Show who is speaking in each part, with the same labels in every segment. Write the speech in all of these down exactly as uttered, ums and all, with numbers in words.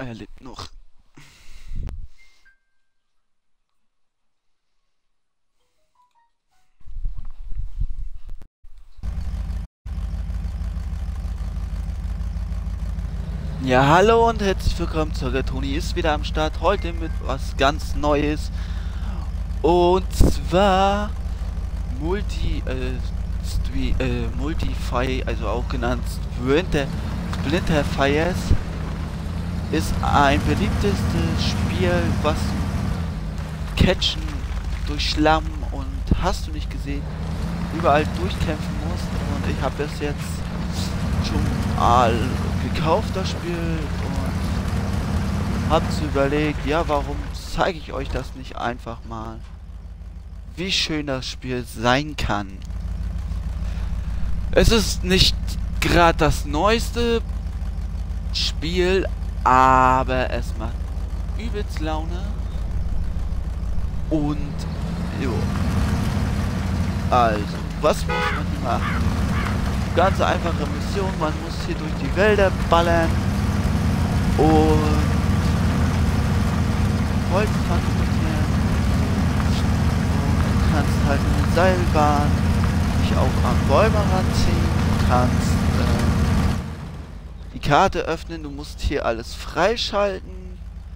Speaker 1: er lebt noch. Ja, hallo und herzlich willkommen zurück. Toni ist wieder am Start. Heute mit was ganz Neues. Und zwar Multi, äh, Street, äh, Multi-Fire, also auch genannt Splinter, Splinter Fires, ist ein beliebtes Spiel, was du catchen durch Schlamm und hast du nicht gesehen, überall durchkämpfen musst. Und ich habe es jetzt schon mal gekauft, das Spiel, und hab's überlegt, ja, warum zeige ich euch das nicht einfach mal, wie schön das Spiel sein kann. Es ist nicht gerade das neueste Spiel, aber es macht übelst Laune. Und jo, also, was muss man hier machen? Ganz einfache Mission, man muss hier durch die Wälder ballern und Holz transportieren. Und du kannst halt eine Seilbahn dich auch an Bäume ranziehen, du kannst äh, die Karte öffnen, du musst hier alles freischalten.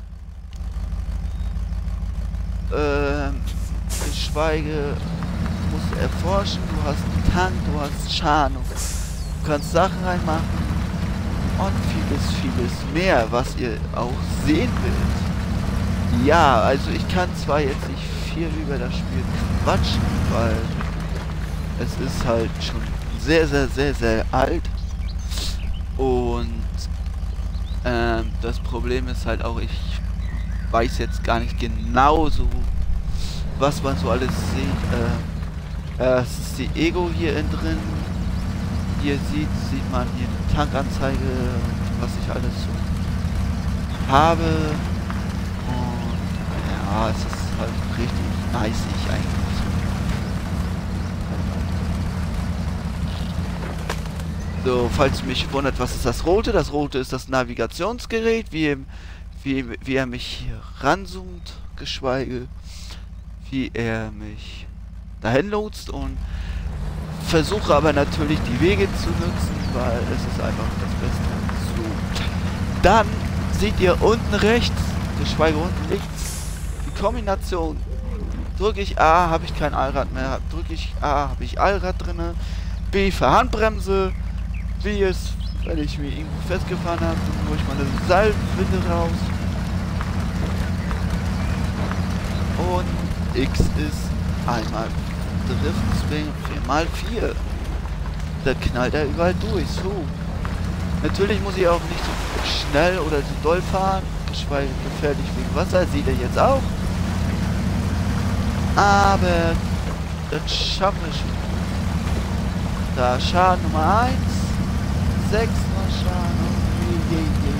Speaker 1: Äh, geschweige du musst erforschen, du hast einen Tank, du hast Schaden, du kannst Sachen reinmachen und vieles, vieles mehr, was ihr auch sehen wollt. Ja, also ich kann zwar jetzt nicht viel über das Spiel quatschen, weil es ist halt schon sehr, sehr, sehr, sehr alt und ähm, das Problem ist halt auch, ich weiß jetzt gar nicht genau so, was man so alles sieht. Äh, Es ist die Ego hier innen drin. Hier sieht, sieht man hier eine Tankanzeige, was ich alles so habe. Und ja, es ist halt richtig nice eigentlich. So, falls ihr mich wundert, was ist das Rote? Das Rote ist das Navigationsgerät, wie, wie, wie er mich hier ranzoomt, geschweige wie er mich dahin lotst, und versuche aber natürlich die Wege zu nutzen, weil es ist einfach das Beste. So. Dann seht ihr unten rechts, geschweige unten links, die Kombination. Drücke ich A, habe ich kein Allrad mehr. Drücke ich A, habe ich Allrad drinne. B für Handbremse. B ist, wenn ich mich irgendwo festgefahren habe, dann hole ich meine Seilwinde raus. Und X ist einmal Driftswing vier mal vier. Da knallt er überall durch. So. Natürlich muss ich auch nicht so schnell oder so doll fahren, geschweige gefährlich wegen Wasser, sieht er jetzt auch. Aber das schaffen wir schon. Da Schaden Nummer eins, sechs mal Schaden. Je, je,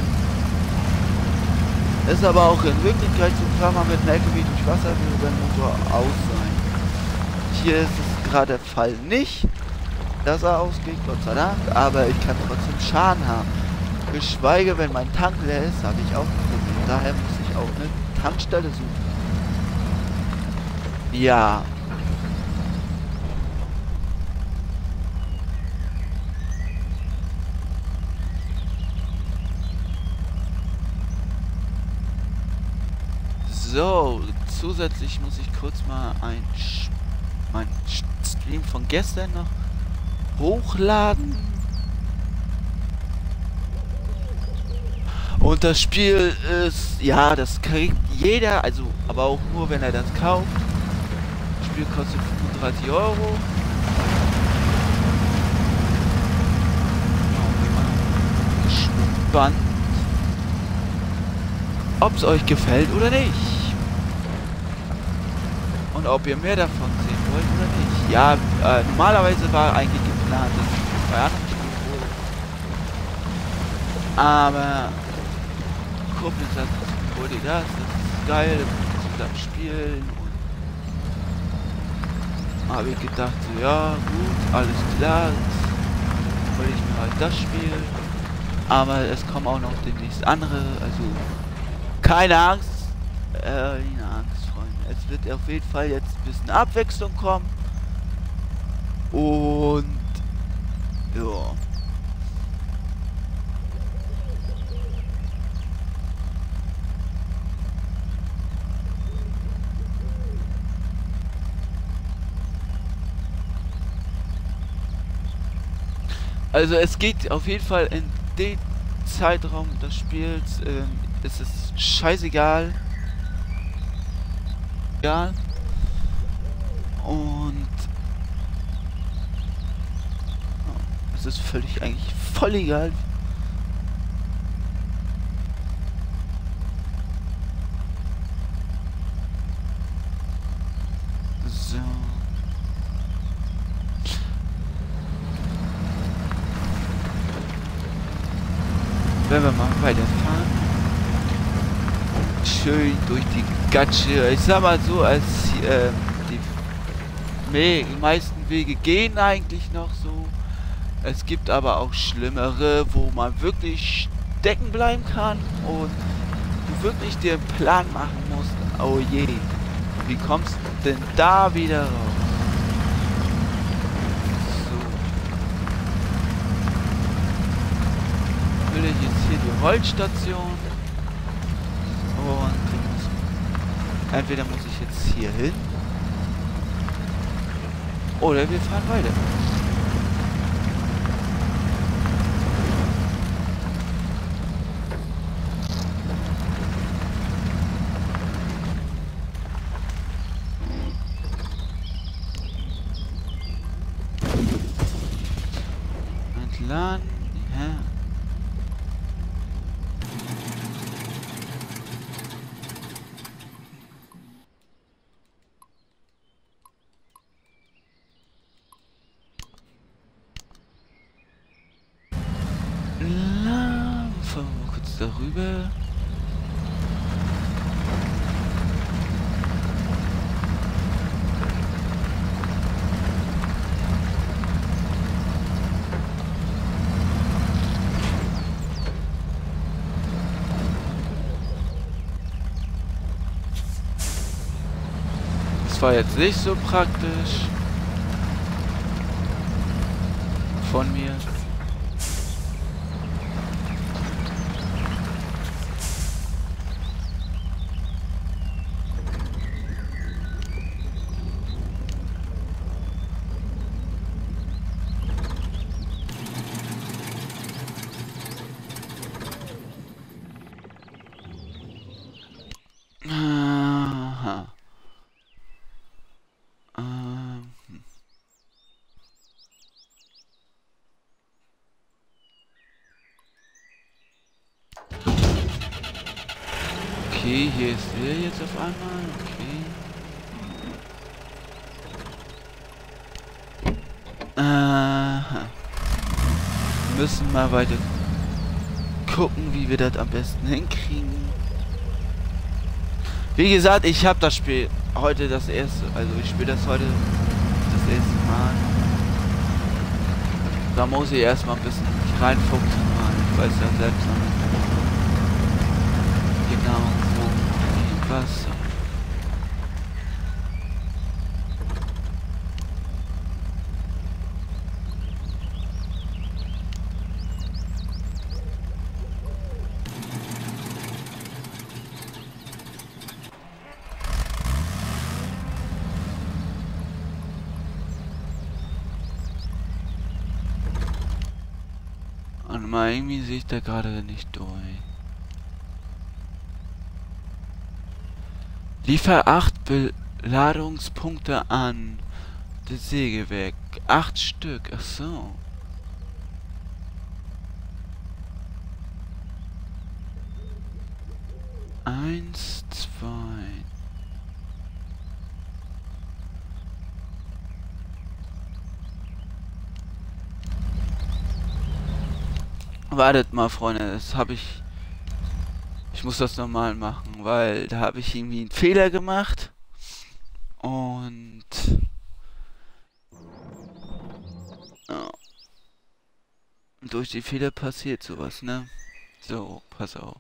Speaker 1: je. Ist aber auch in Wirklichkeit so, fahren wir mit einem L K W durch Wasser, will der Motor aus sein. Hier ist es gerade der Fall nicht, dass er ausgeht, Gott sei Dank, aber ich kann trotzdem Schaden haben. Geschweige, wenn mein Tank leer ist, habe ich auch ein Problem. Daher muss ich auch eine Tankstelle suchen. Ja. So, zusätzlich muss ich kurz mal ein mein Stream von gestern noch hochladen. Und das Spiel ist, ja, das kriegt jeder, also aber auch nur, wenn er das kauft. Das Spiel kostet fünfunddreißig Euro. Gespannt, ob es euch gefällt oder nicht. Und ob ihr mehr davon sehen wollt oder nicht. Ja, äh, normalerweise war eigentlich geplant, dass ich bei anderen spielen würde. Aber Kumpel sagt, hol dir das, das ist geil, wir können zusammen spielen. Und habe ich gedacht, so, ja gut, alles klar, jetzt hol ich mir halt das Spiel. Aber es kommen auch noch demnächst andere, also keine Angst, äh, keine Angst, Freunde. Es wird auf jeden Fall jetzt ein bisschen Abwechslung kommen. Und ja. Also es geht auf jeden Fall in den Zeitraum des Spiels, ähm, es ist scheißegal. Egal. Und ja, es ist völlig eigentlich voll egal. So. Wenn wir mal weiterfahren. Schön durch die Gatsche. Ich sag mal so, als äh, die, die meisten Wege gehen eigentlich noch so. Es gibt aber auch schlimmere, wo man wirklich stecken bleiben kann und du wirklich dir einen Plan machen musst. Oh je, wie kommst du denn da wieder raus? So. Will ich jetzt hier die Holzstation. Und entweder muss ich jetzt hier hin oder wir fahren weiter. Entlang, ja. La, fahren wir mal kurz darüber. Das war jetzt nicht so praktisch von mir. Aha. Ähm. Okay, hier ist er jetzt auf einmal. Okay. Aha. Wir müssen mal weiter gucken, wie wir das am besten hinkriegen. Wie gesagt, ich habe das Spiel heute das erste, also ich spiele das heute das erste Mal. Da muss ich erstmal ein bisschen mich reinfuchsen, weil ich weiß ja selbst noch nicht genau, wo wie, was. Und mal irgendwie sehe ich da gerade nicht durch. Liefer acht Beladungspunkte an das Sägewerk. Acht Stück, ach so. Eins, zwei. Wartet mal, Freunde, das habe ich... Ich muss das nochmal machen, weil da habe ich irgendwie einen Fehler gemacht. Und... Ja. Durch die Fehler passiert sowas, ne? So, pass auf.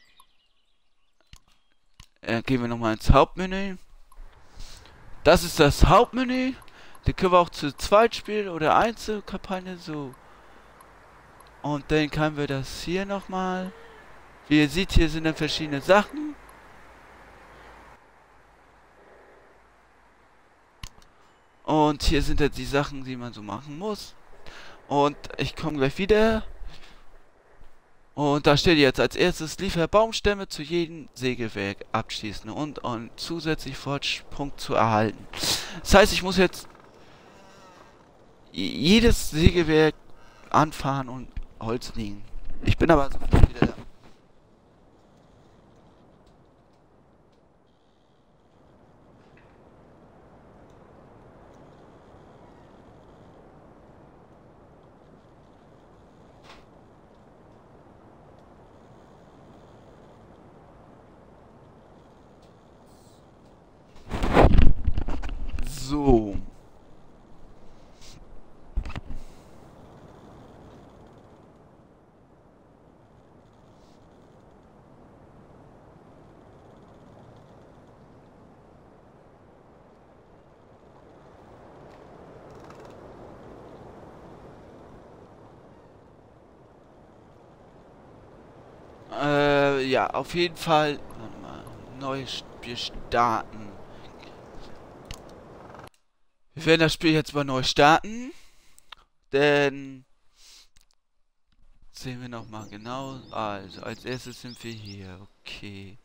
Speaker 1: Äh, gehen wir nochmal ins Hauptmenü. Das ist das Hauptmenü. Da können wir auch zu zweit spielen oder Einzelkampagne, so. Und dann können wir das hier nochmal. Wie ihr seht, hier sind dann verschiedene Sachen. Und hier sind dann die Sachen, die man so machen muss. Und ich komme gleich wieder. Und da steht jetzt als erstes, liefer Baumstämme zu jedem Sägewerk abschließen und, und zusätzlich Fortschritt zu erhalten. Das heißt, ich muss jetzt jedes Sägewerk anfahren und Holz liegen. Ich bin aber sofort wieder da. So. Äh, ja, auf jeden Fall. Warte mal. Neues Spiel starten. Wir werden das Spiel jetzt mal neu starten. Denn sehen wir noch mal genau. Also, als erstes sind wir hier. Okay.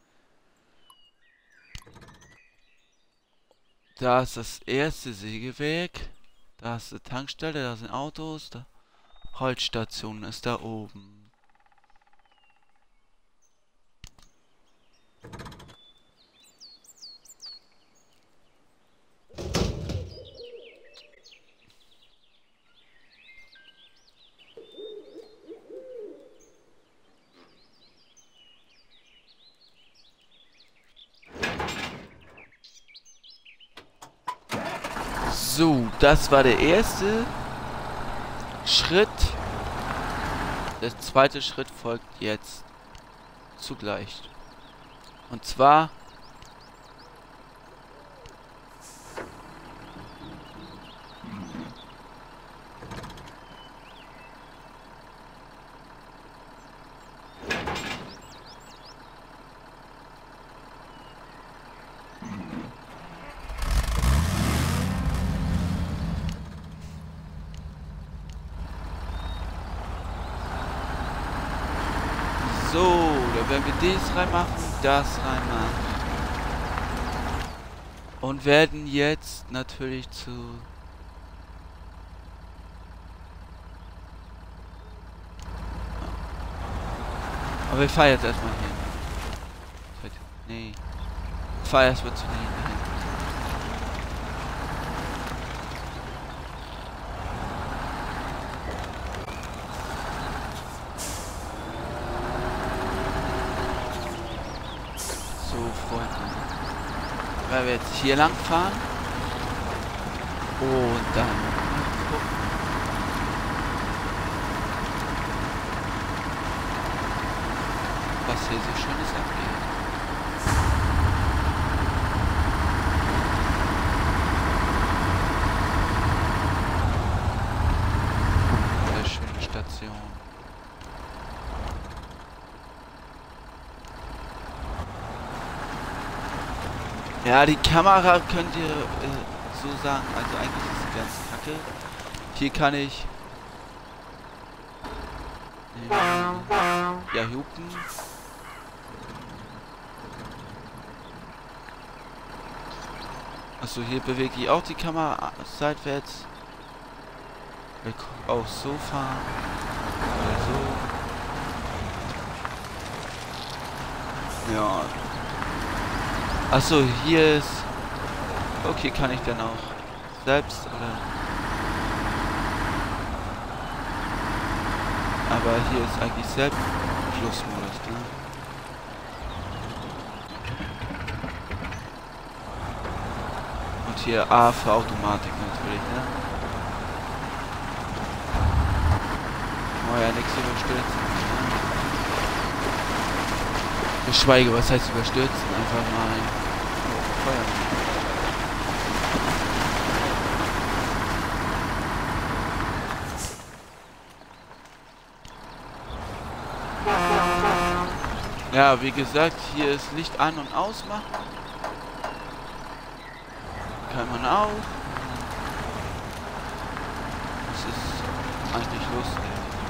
Speaker 1: Da ist das erste Sägewerk. Da ist die Tankstelle, da sind Autos. Da Holzstation ist da oben. So, das war der erste Schritt. Der zweite Schritt folgt jetzt zugleich. Und zwar so, da werden wir das reinmachen, das reinmachen. Und werden jetzt natürlich zu... Aber wir fahren jetzt erstmal hier. Nee. Ich fahr erstmal zu denen. Weil wir jetzt hier lang fahren und dann gucken, was hier so Schönes abgeht. Sehr schöne Station. Ja, die Kamera könnt ihr äh, so sagen, also eigentlich ist sie ganz kacke. Hier kann ich äh, ja hupen. Achso, hier bewege ich auch die Kamera seitwärts. Wir können auch so fahren. Oder so. Ja. Achso, hier ist... Okay, kann ich dann auch selbst, oder... Aber hier ist eigentlich selbst Schlussmodus, ne? Und hier A für Automatik natürlich, ne? Oh ja, nichts überstürzen. Geschweige, was heißt überstürzen? Einfach mal Feuer. Ja, wie gesagt, hier ist Licht an- und ausmachen. Kann man auch. Das ist eigentlich lustig.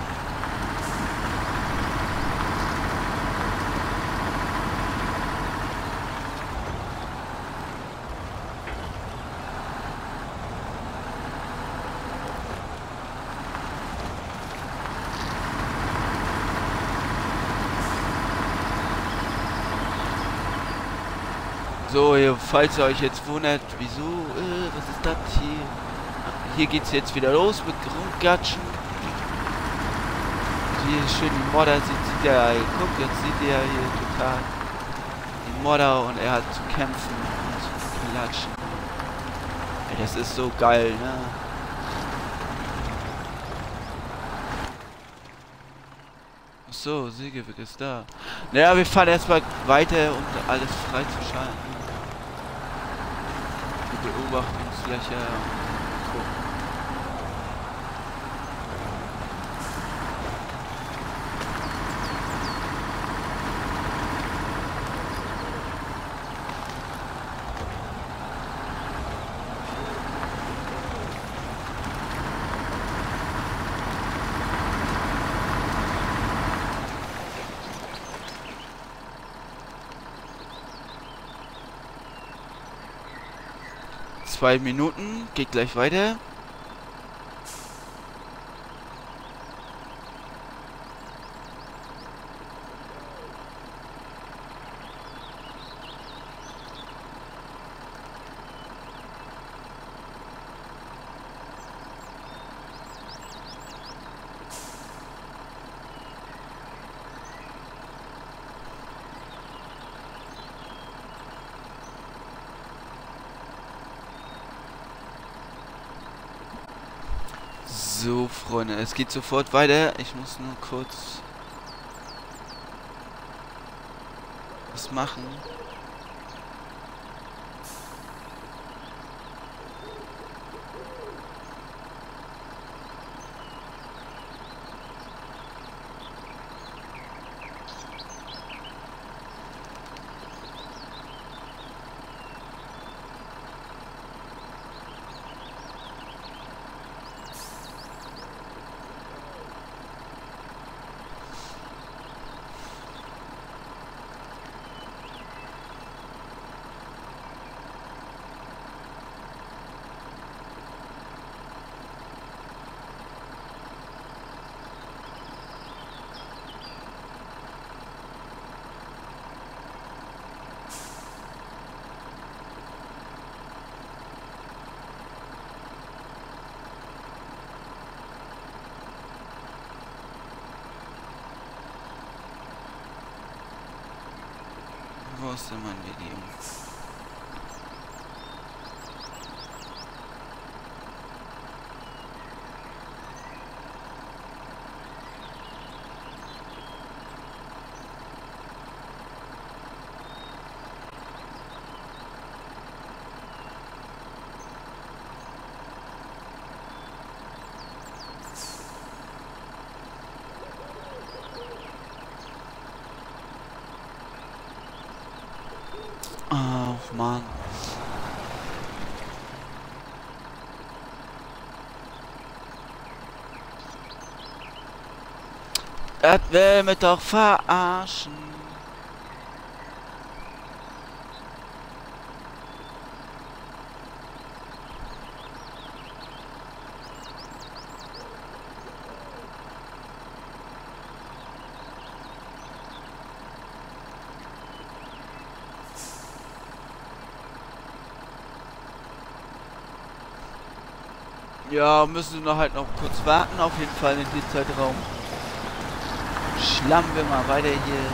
Speaker 1: So, hier, falls ihr euch jetzt wundert, wieso, äh, was ist das hier? Hier geht's jetzt wieder los mit Rumgatschen. Hier schön die Modder sieht, sieht ja, guckt, jetzt sieht ihr hier total die Modder und er hat zu kämpfen und zu klatschen. Ey, das ist so geil, ne? So, Sägewerk ist da. Naja, wir fahren erstmal weiter, um alles freizuschalten. Die Beobachtungsfläche. Gucken. Zwei Minuten, geht gleich weiter. So, Freunde, es geht sofort weiter. Ich muss nur kurz was machen. Wo ist denn mein Video? Ach, Mann. Er will mich doch verarschen. Ja, müssen wir halt noch kurz warten, auf jeden Fall in dem Zeitraum. Schlammen wir mal weiter hier.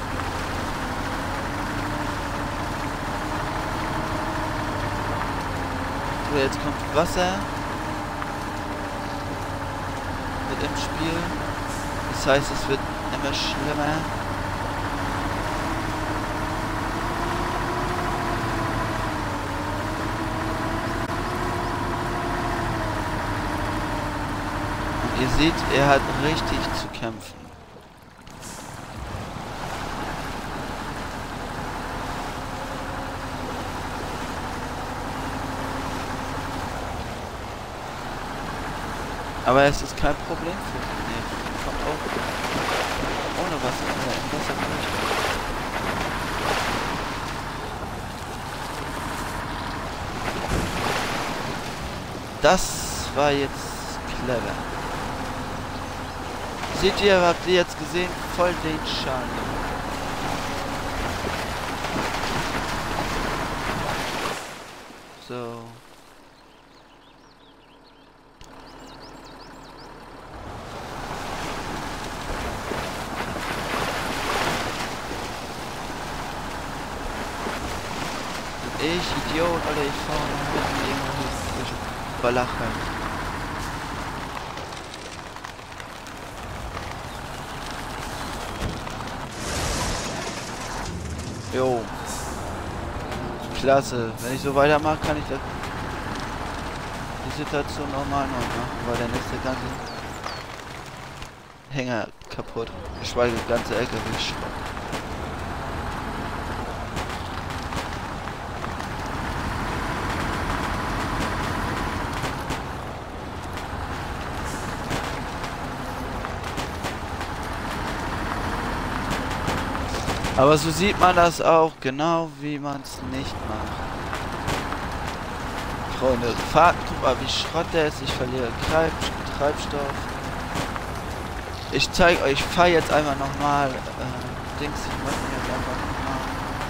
Speaker 1: So, jetzt kommt Wasser mit im Spiel. Das heißt, es wird immer schlimmer. Und ihr seht, er hat richtig zu kämpfen. Aber es ist kein Problem für ihn. Nee, kommt auch ohne Wasser, oder im Wasser durch. Das war jetzt clever. Seht ihr, habt ihr jetzt gesehen? Voll den Schaden. So. Ich, Idiot, Alter, ich fahre noch irgendwo durch Balachern. Jo. Klasse. Wenn ich so weitermache, kann ich das die Situation normal noch machen, weil dann ist der ganze Hänger kaputt. Geschweige der ganze L K W Schrott. Aber so sieht man das auch, genau wie man es nicht macht. Freunde, fahrt, guck mal, wie Schrott der ist. Ich verliere Treib Treibstoff. Ich zeige euch, ich fahre jetzt einfach nochmal. Äh, Dings, ich mache mir jetzt einfach nochmal.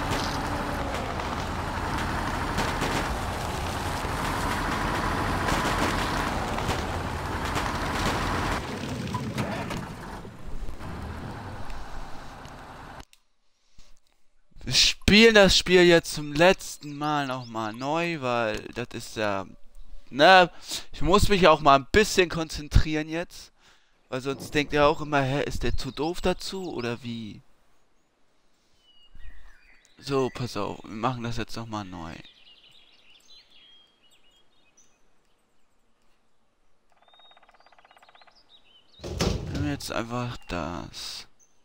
Speaker 1: Wir spielen das Spiel jetzt zum letzten Mal nochmal neu, weil das ist ja... Na, ich muss mich auch mal ein bisschen konzentrieren jetzt. Weil sonst denkt ihr auch immer, hä, ist der zu doof dazu oder wie? So, pass auf, wir machen das jetzt nochmal neu. Nehmen wir jetzt einfach das.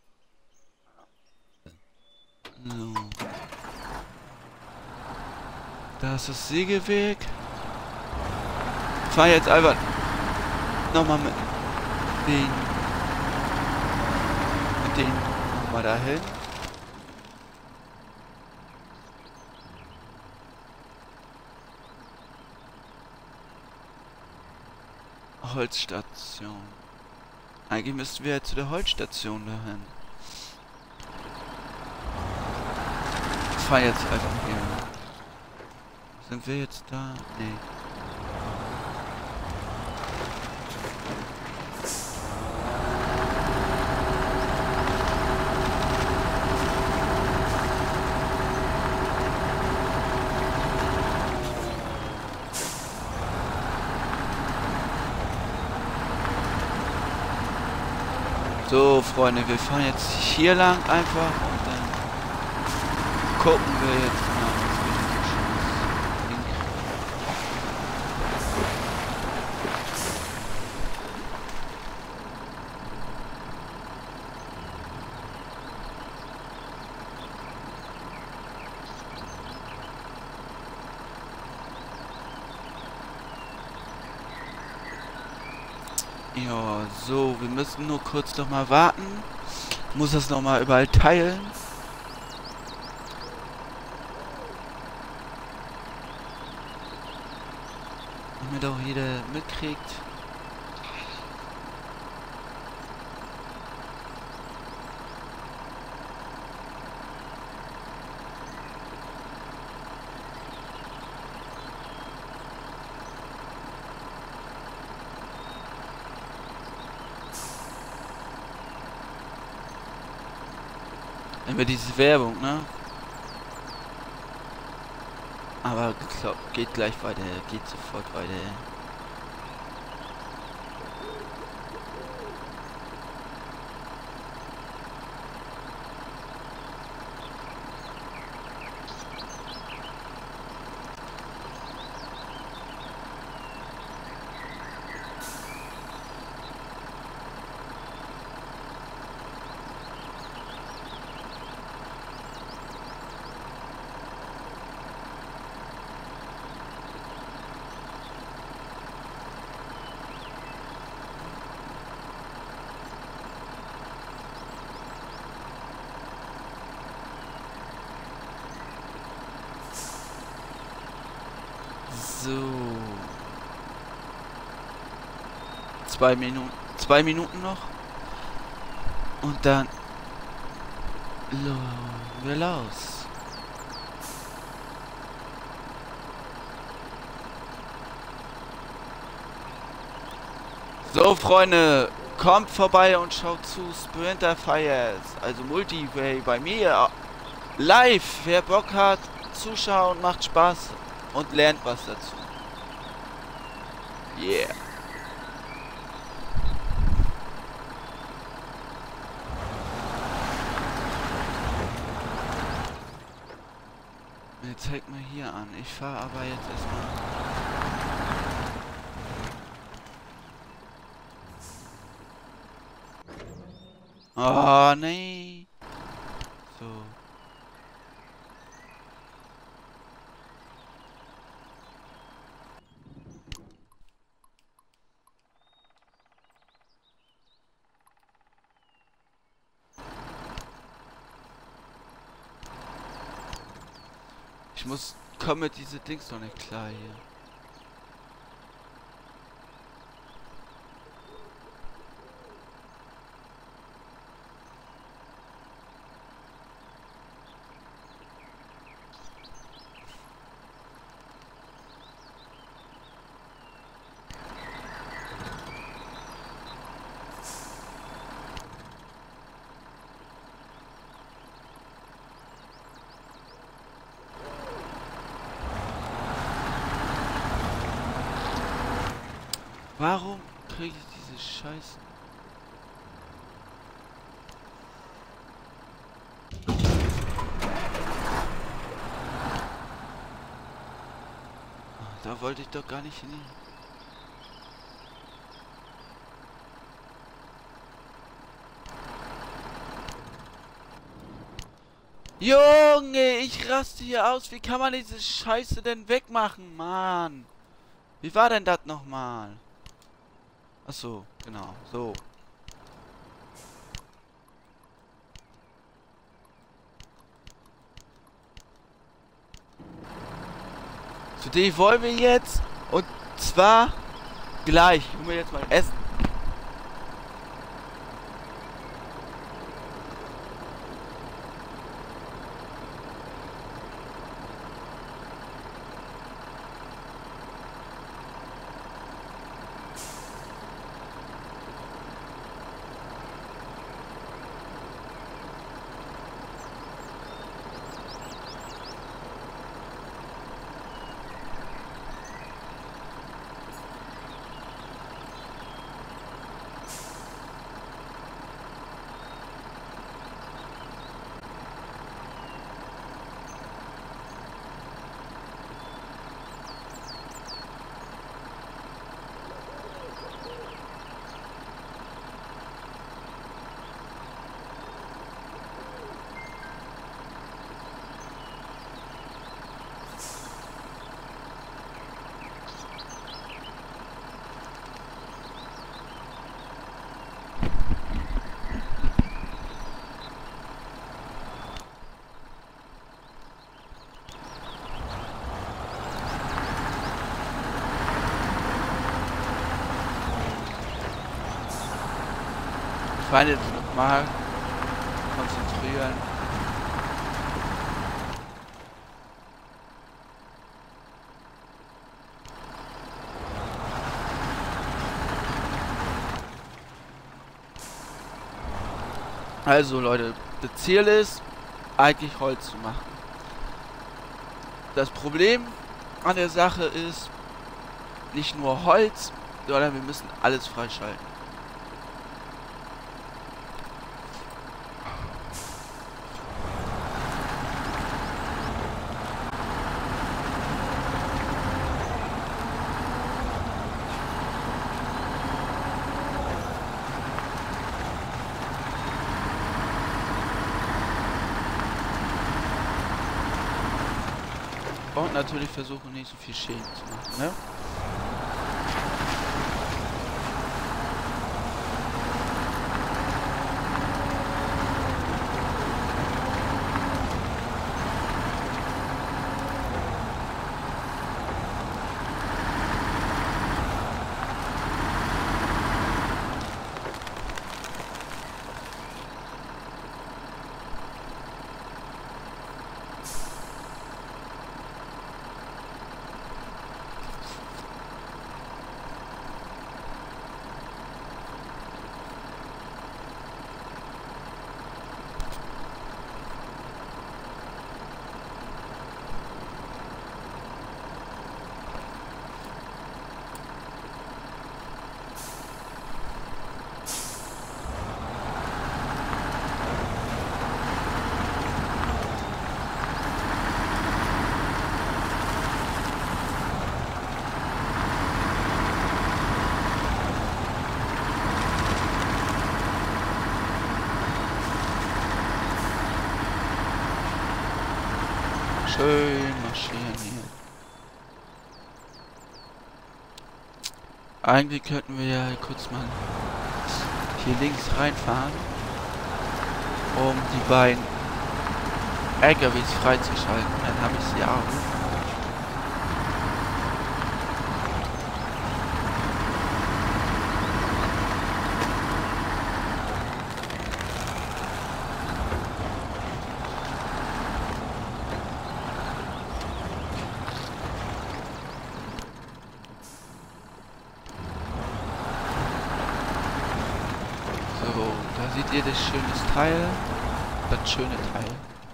Speaker 1: So. Da ist das Sägeweg. Ich fahr jetzt einfach nochmal mit den mit den nochmal dahin. Holzstation. Eigentlich müssten wir ja zu der Holzstation dahin. Ich fahr jetzt einfach hier. Sind wir jetzt da? Nee. So, Freunde, wir fahren jetzt hier lang einfach und dann gucken wir jetzt mal, was wir hier so Schönes hinkriegen. Ja, so, wir müssen nur kurz noch mal warten. Ich muss das noch mal überall teilen. Damit auch jeder mitkriegt. Immer diese Werbung, ne? Aber glaub, geht gleich weiter, geht sofort weiter. So. Zwei Minuten. Zwei Minuten noch. Und dann. Lo, wir los. So, Freunde. Kommt vorbei und schaut zu Sprinter Fires. Also Multiplay bei mir. Live. Wer Bock hat, zuschauen, macht Spaß. Und lernt was dazu. Yeah. Jetzt zeig mal hier an. Ich fahre aber jetzt erstmal. Oh, nee. So. Ich muss, komme diese Dings noch nicht klar hier. Warum kriege ich diese Scheiße? Da wollte ich doch gar nicht hin. Junge, ich raste hier aus. Wie kann man diese Scheiße denn wegmachen, Mann? Wie war denn das nochmal? Ach so, genau, so. Zu dem wollen wir jetzt, und zwar gleich. Ich hol mir jetzt mal Essen. Feinde mal konzentrieren. Also Leute, das Ziel ist eigentlich Holz zu machen. Das Problem an der Sache ist nicht nur Holz, sondern wir müssen alles freischalten. Und natürlich versuchen nicht so viel Schäden zu machen, ne? Schön marschieren hier. Eigentlich könnten wir ja kurz mal hier links reinfahren, um die beiden L K Ws freizuschalten. Dann habe ich sie auch. Seht ihr das schöne Teil? Das schöne Teil.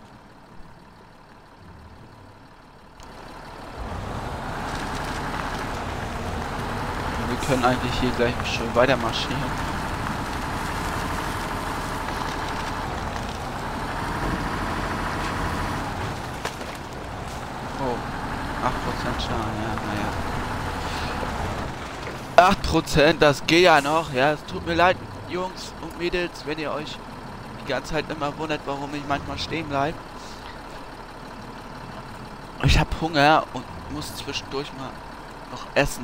Speaker 1: Und wir können eigentlich hier gleich schon weiter marschieren. Oh, acht Prozent Schaden, ja, naja. acht Prozent, das geht ja noch, ja, es tut mir leid. Jungs und Mädels, wenn ihr euch die ganze Zeit immer wundert, warum ich manchmal stehen bleibe. Ich habe Hunger und muss zwischendurch mal noch essen.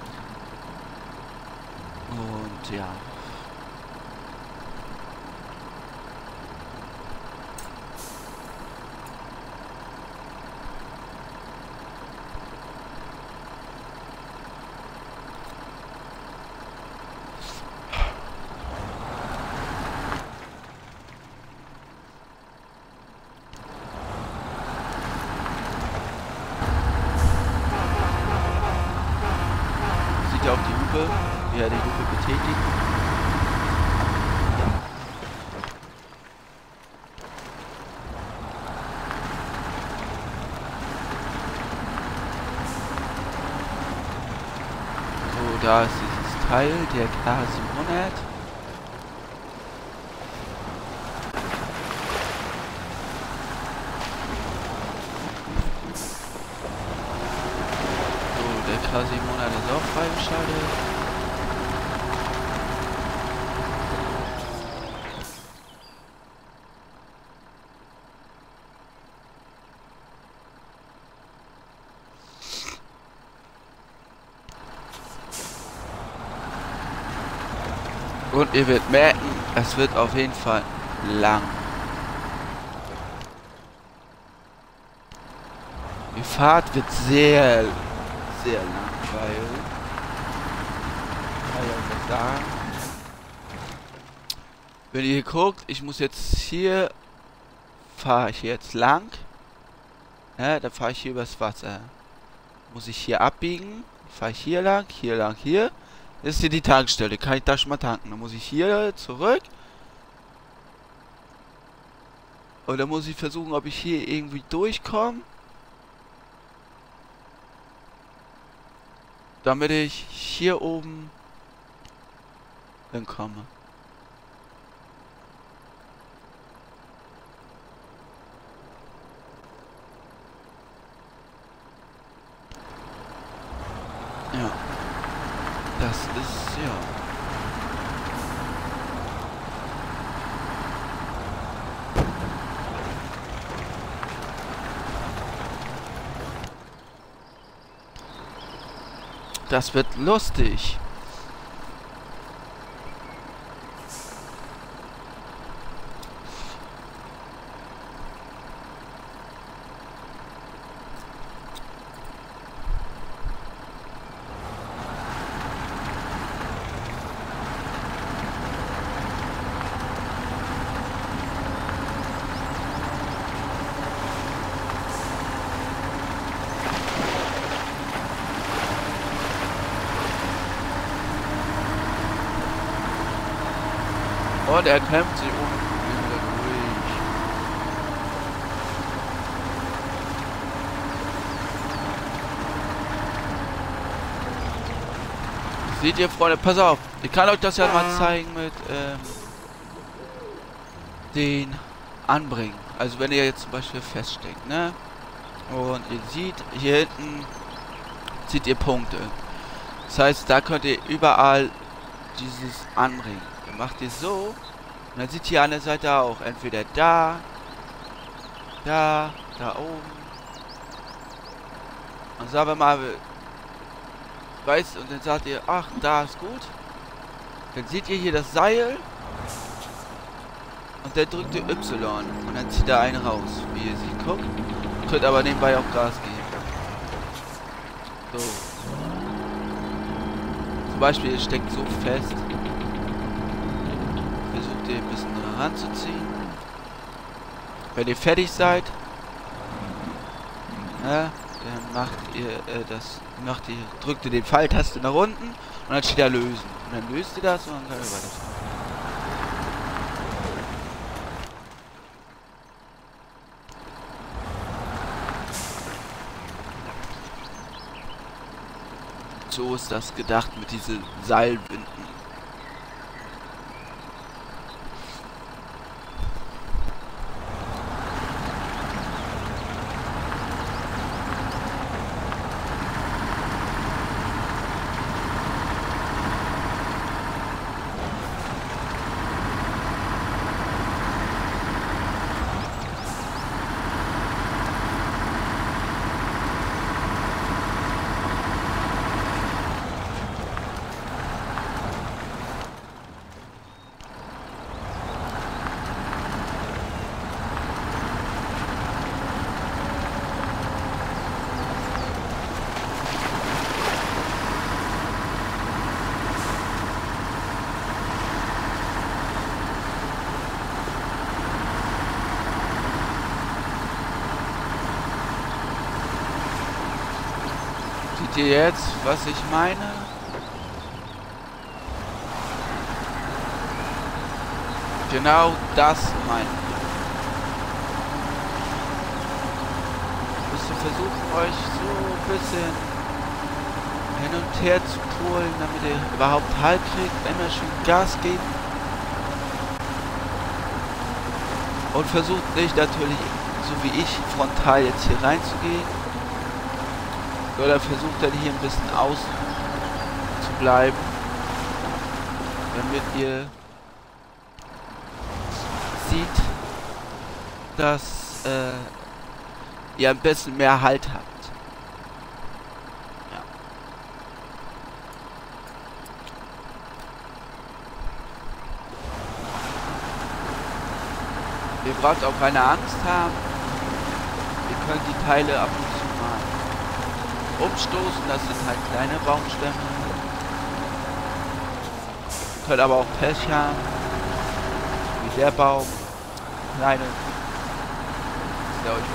Speaker 1: Und ja. Auf die Hupe, wie er die Hupe betätigt. So, da ist dieses Teil, der K siebenhundert. K siebenhundert ist auch freigeschaltet. Und ihr werdet merken, es wird auf jeden Fall lang. Die Fahrt wird sehr sehr lang, weil kann ich auch was sagen. Wenn ihr hier guckt, ich muss jetzt hier fahre ich jetzt lang, ja, dann fahre ich hier übers Wasser. Muss ich hier abbiegen, fahre ich hier lang, hier lang, hier. Das ist hier die Tankstelle, kann ich da schon mal tanken. Dann muss ich hier zurück. Und dann muss ich versuchen, ob ich hier irgendwie durchkomme. Damit ich hier oben hinkomme. Ja. Das ist, ja. Das wird lustig. Und er kämpft sich unten wieder durch. Seht ihr, Freunde, pass auf. Ich kann euch das ja mal zeigen mit ähm, den Anbringen. Also wenn ihr jetzt zum Beispiel feststeckt, ne? Und ihr seht, hier hinten seht ihr Punkte. Das heißt, da könnt ihr überall dieses Anbringen. Dann macht ihr so. Und dann seht ihr an der Seite auch. Entweder da, da, da oben Und sagen wir mal, weißt, und dann sagt ihr, ach, da ist gut. Dann seht ihr hier das Seil. Und dann drückt ihr Y. Und dann zieht er einen raus. Wie ihr seht, guckt. Könnt aber nebenbei auch Gas geben. So. Zum Beispiel, ihr steckt so fest. Versucht ihr ein bisschen ranzuziehen. Wenn ihr fertig seid, ja, dann macht ihr äh, das, macht ihr, drückt ihr den Pfeiltaste nach unten und dann steht da lösen. Und dann löst ihr das und dann könnt ihr weiterfahren. So ist das gedacht mit diesen Seilwinden. Seht ihr jetzt, was ich meine? Genau das meine ich. Müsst ihr versuchen, euch so ein bisschen hin und her zu polen, damit ihr überhaupt Halt kriegt. Immer schön Gas geben. Und versucht nicht natürlich, so wie ich, frontal jetzt hier reinzugehen. Oder versucht dann hier ein bisschen außen zu bleiben, damit ihr sieht, dass äh, ihr ein bisschen mehr Halt habt. Ja. Ihr braucht auch keine Angst haben. Ihr könnt die Teile ab und zu mal umstoßen, das sind halt kleine Baumstämme. Ihr könnt aber auch Pech haben, wie der Baum, kleine, der euch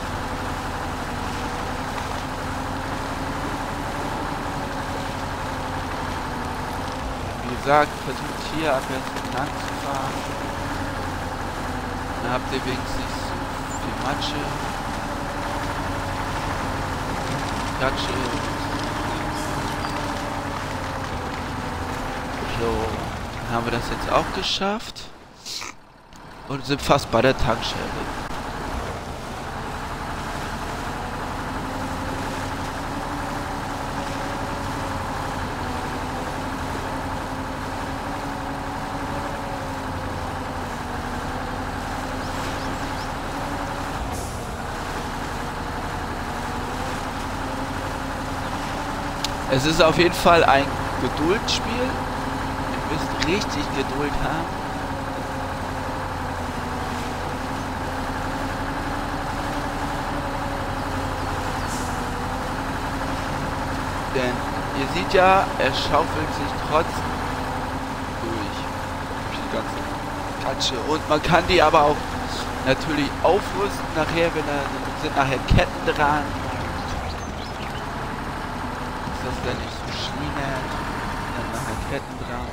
Speaker 1: wie gesagt, versucht hier abwärts entlang zu fahren. Dann habt ihr wenigstens nicht so viel Matsche. Gatsche. So, dann haben wir das jetzt auch geschafft. Und sind fast bei der Tankstelle. Es ist auf jeden Fall ein Geduldsspiel. Ihr müsst richtig Geduld haben. Denn ihr seht ja, er schaufelt sich trotzdem durch, durch die ganze Katsche. Und man kann die aber auch natürlich aufrüsten nachher, wenn da sind nachher Ketten dran. Das dann nicht so Schienen, dann nachher Ketten dran.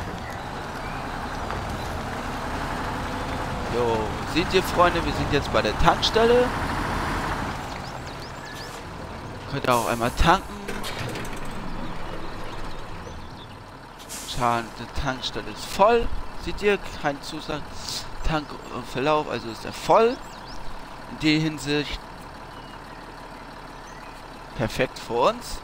Speaker 1: Jo, seht ihr Freunde, wir sind jetzt bei der Tankstelle. Könnt ihr auch einmal tanken. Schauen, die Tankstelle ist voll. Seht ihr, kein Zusatz. Tankverlauf, also ist er voll. In der Hinsicht perfekt für uns.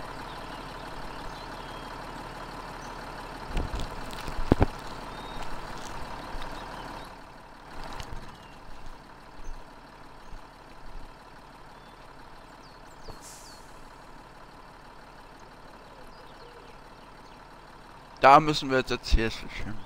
Speaker 1: Da müssen wir jetzt hier zwischen.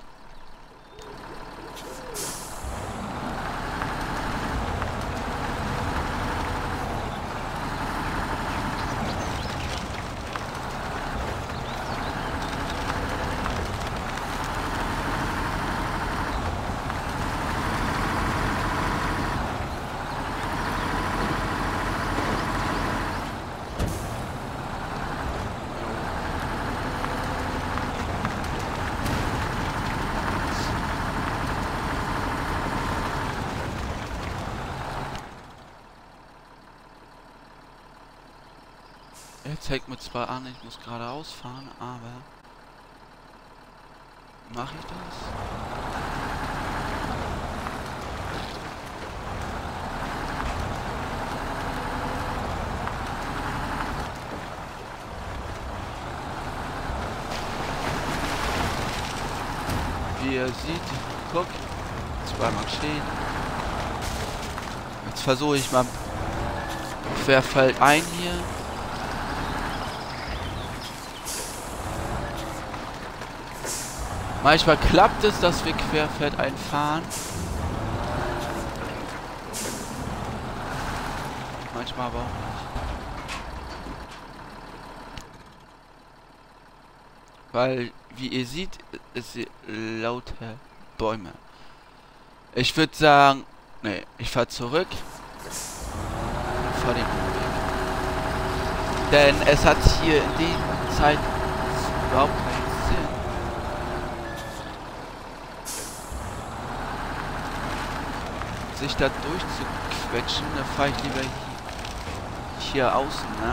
Speaker 1: Er zeigt mir zwar an, ich muss geradeaus fahren, aber mache ich das? Wie ihr seht, guck, zweimal stehen. Jetzt versuche ich mal querfeld ein hier. Manchmal klappt es, dass wir querfeld einfahren. Manchmal aber auch nicht. Weil, wie ihr seht, ist sie lauter Bäume. Ich würde sagen, nee, ich fahre zurück. Fahr den Umweg. Denn es hat hier in der Zeit überhaupt keinen Sinn. Sich da durchzuquetschen, da fahre ich lieber hier, hier außen lang.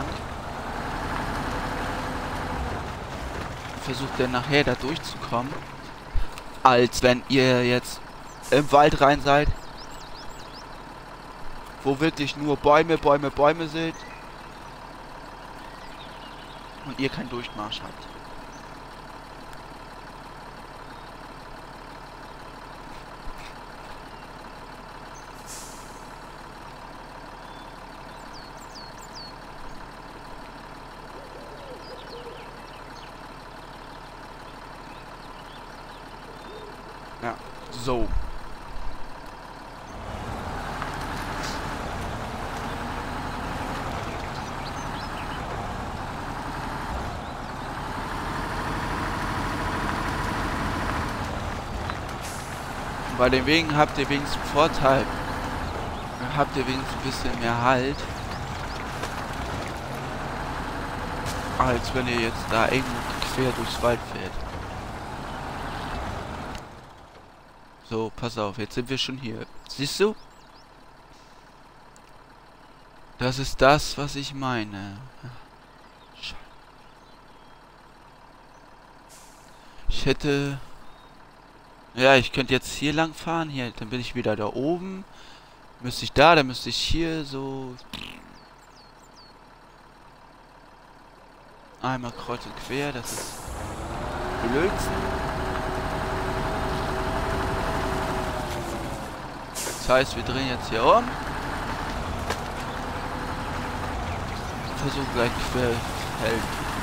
Speaker 1: Versucht dann nachher da durchzukommen, als wenn ihr jetzt im Wald rein seid, wo wirklich nur Bäume, Bäume, Bäume sind und ihr keinen Durchmarsch habt. Ja, so. Bei den Wegen habt ihr wenigstens einen Vorteil. Habt ihr wenigstens ein bisschen mehr Halt. Als wenn ihr jetzt da irgendwo quer durchs Wald fährt. So, pass auf, jetzt sind wir schon hier. Siehst du? Das ist das, was ich meine. Ich hätte... Ja, ich könnte jetzt hier lang fahren. Hier, dann bin ich wieder da oben. Müsste ich da, dann müsste ich hier so... Einmal kreuz und quer, das ist... Blödsinn. Das heißt, wir drehen jetzt hier um. Versuchen gleich querfeld.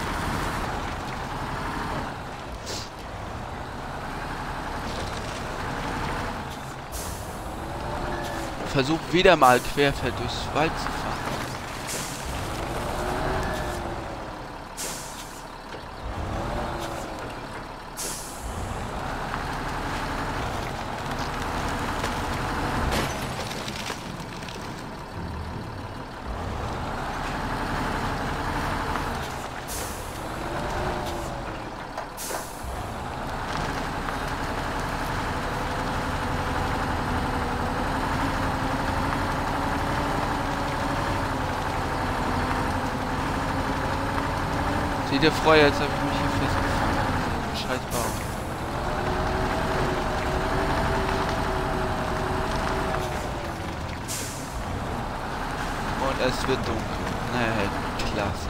Speaker 1: Versuch wieder mal querfeld durchs Wald zu fahren. Seht ihr, Freunde, jetzt habe ich mich hier festgefahren. Scheiß Baum. Und es wird dunkel. Naja, klasse.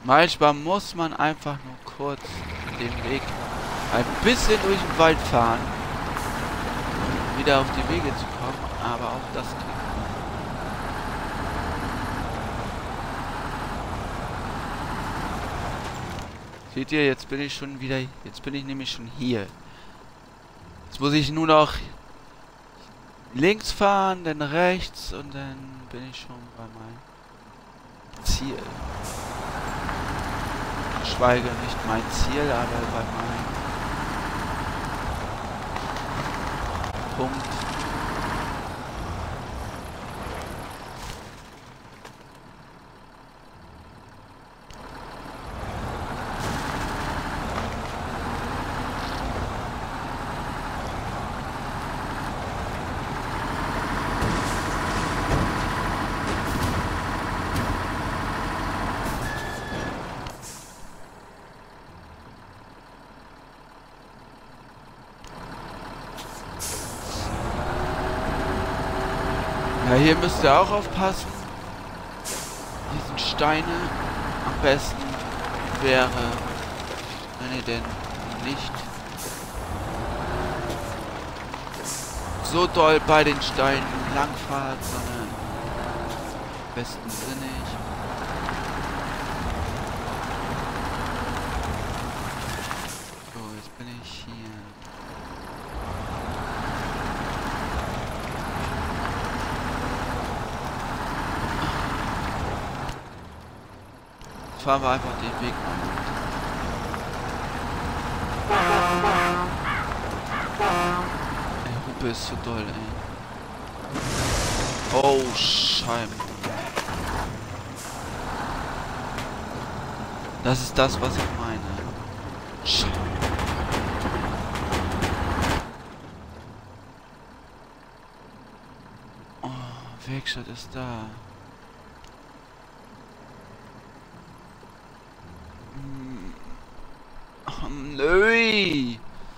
Speaker 1: Manchmal muss man einfach nur kurz den Weg ein bisschen durch den Wald fahren, um wieder auf die Wege zu kommen, aber auch das kriegt man. Seht ihr, jetzt bin ich schon wieder, jetzt bin ich nämlich schon hier. Jetzt muss ich nur noch links fahren, dann rechts und dann bin ich schon bei meinem Ziel. Schweige nicht mein Ziel, aber bei meinem Punkt. Ja, hier müsst ihr auch aufpassen. Hier sind Steine. Am besten wäre, wenn ihr denn nicht so doll bei den Steinen langfahrt, sondern am besten sinnig. So, jetzt bin ich hier. Fahren wir einfach den Weg mal. Die Hupe ist zu doll, ey. Oh, Scheiben. Das ist das, was ich meine. Scheiben. Oh, Werkstatt ist da. Oh, nö.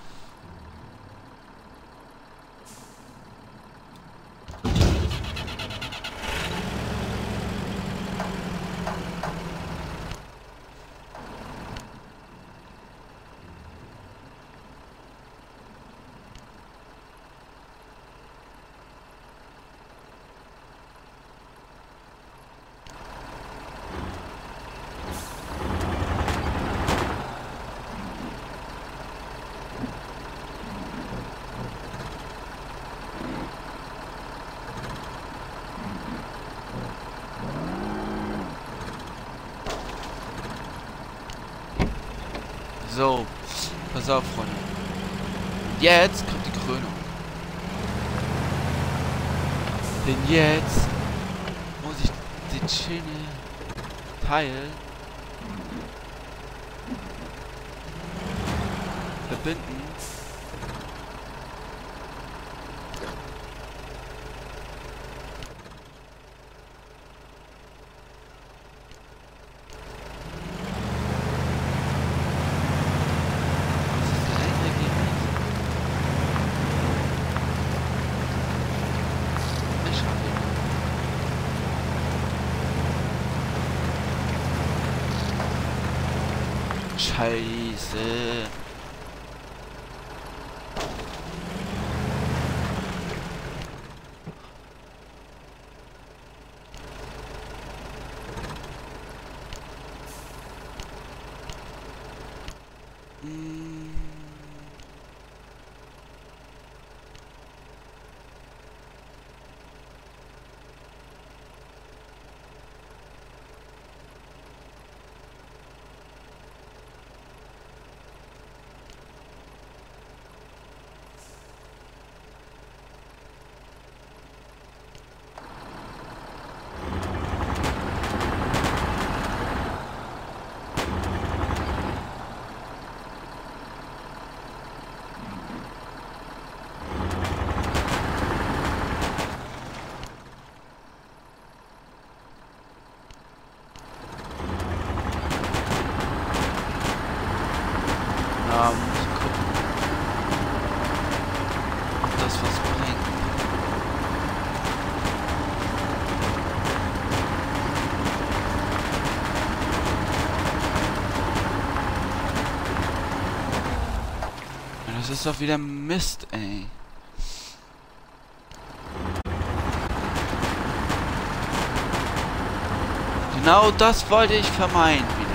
Speaker 1: So, pass auf, Freunde. Jetzt kommt die Krönung. Denn jetzt muss ich den schönen Teil verbinden. Scheiße. Hm. Das ist doch wieder Mist, ey. Genau das wollte ich vermeiden wieder.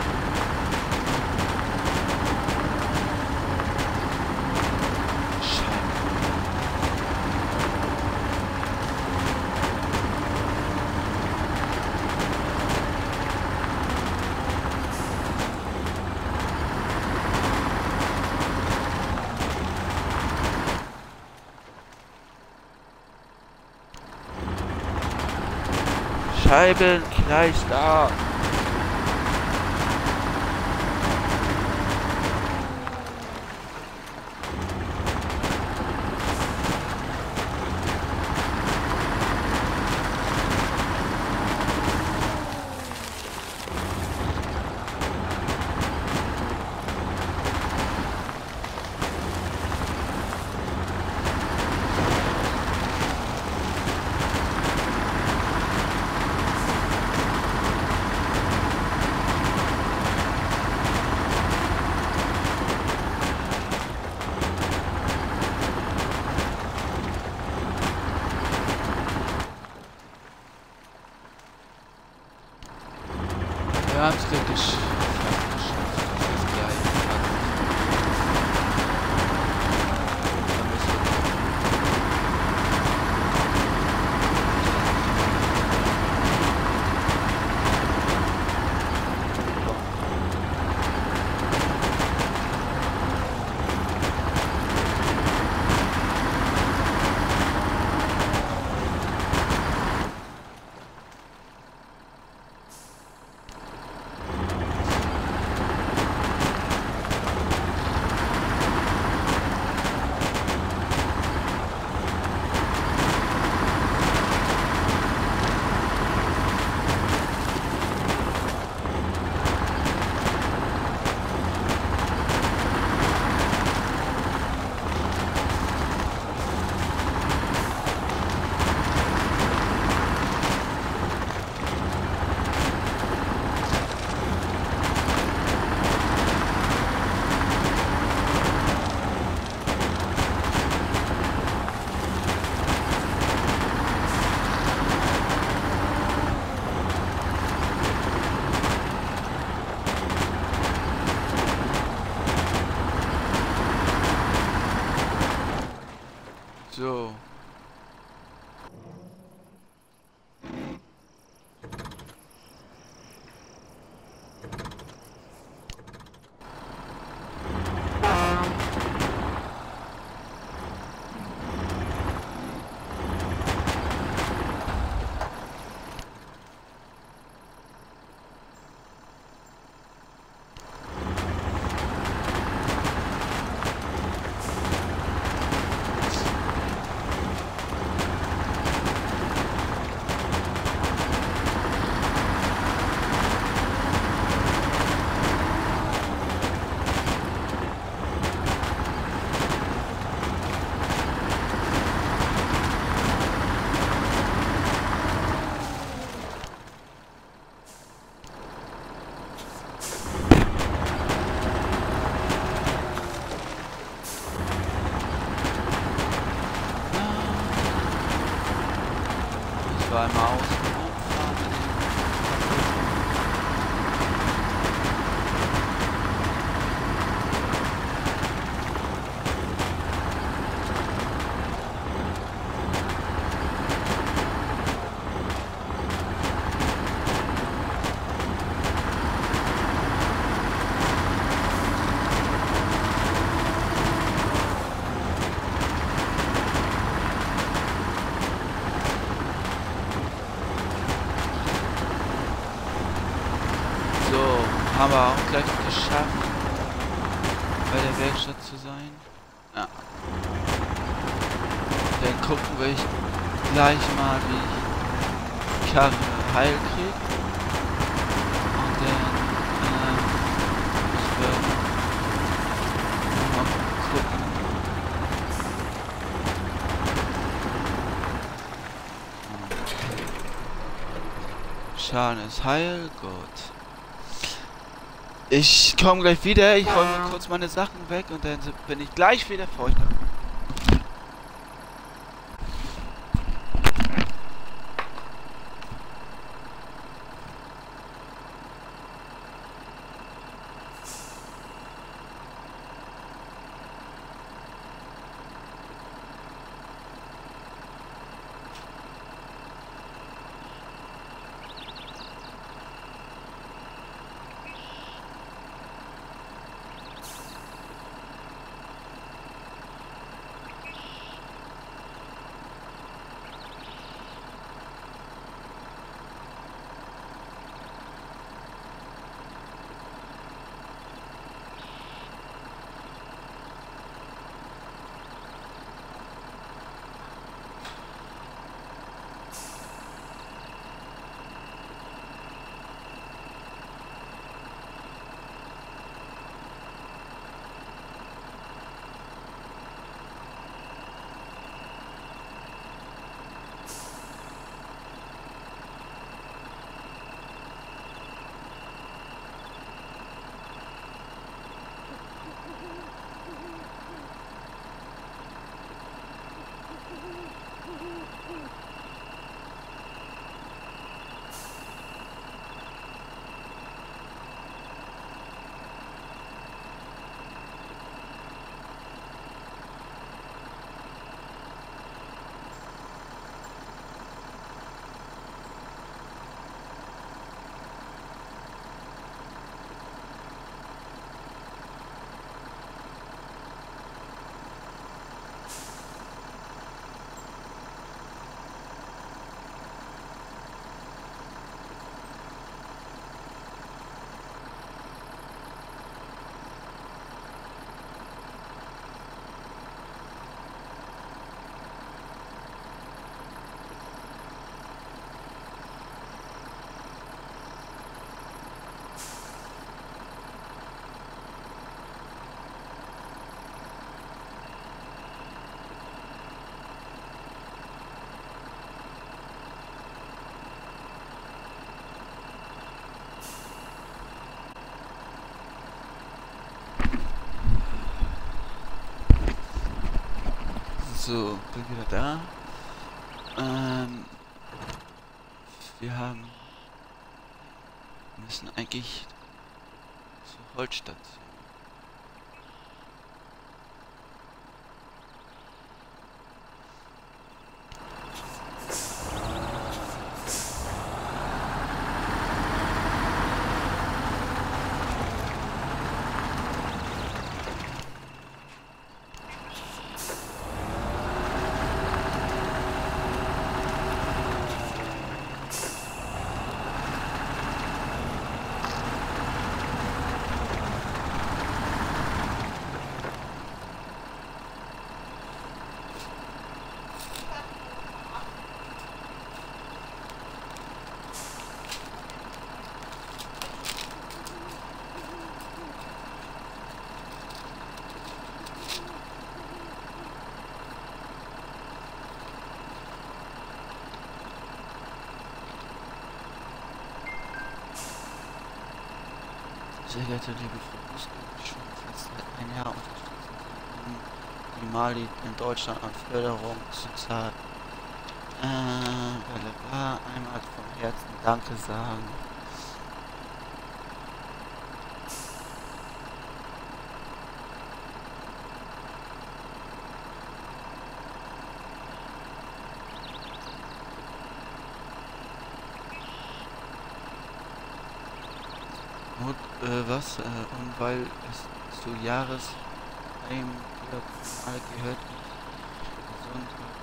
Speaker 1: Scheiben gleich da. Wir haben es wirklich geschafft. Das ist geil. So. Einmal aus dem Hochfahren. Haben wir auch gleich geschafft, bei der Werkstatt zu sein. Ja. Dann gucken wir gleich mal, wie ich die Karre heil kriege. Und dann äh, müssen wir mal gucken. Schaden ist heil, gut. Ich komme gleich wieder. Ich räume kurz meine Sachen weg und dann bin ich gleich wieder für euch da. So, bin wieder da. Ähm, wir haben... müssen eigentlich zur Holzstation. Sehr geehrte liebe Frau Buske, schon fast seit ein Jahr unterstützen Sie die Mali in Deutschland an Förderung zu zahlen. Äh, blablabla, einmal vom Herzen Danke sagen. Und, äh, was, äh, und weil es zu Jahresheim gehört, Gesundheit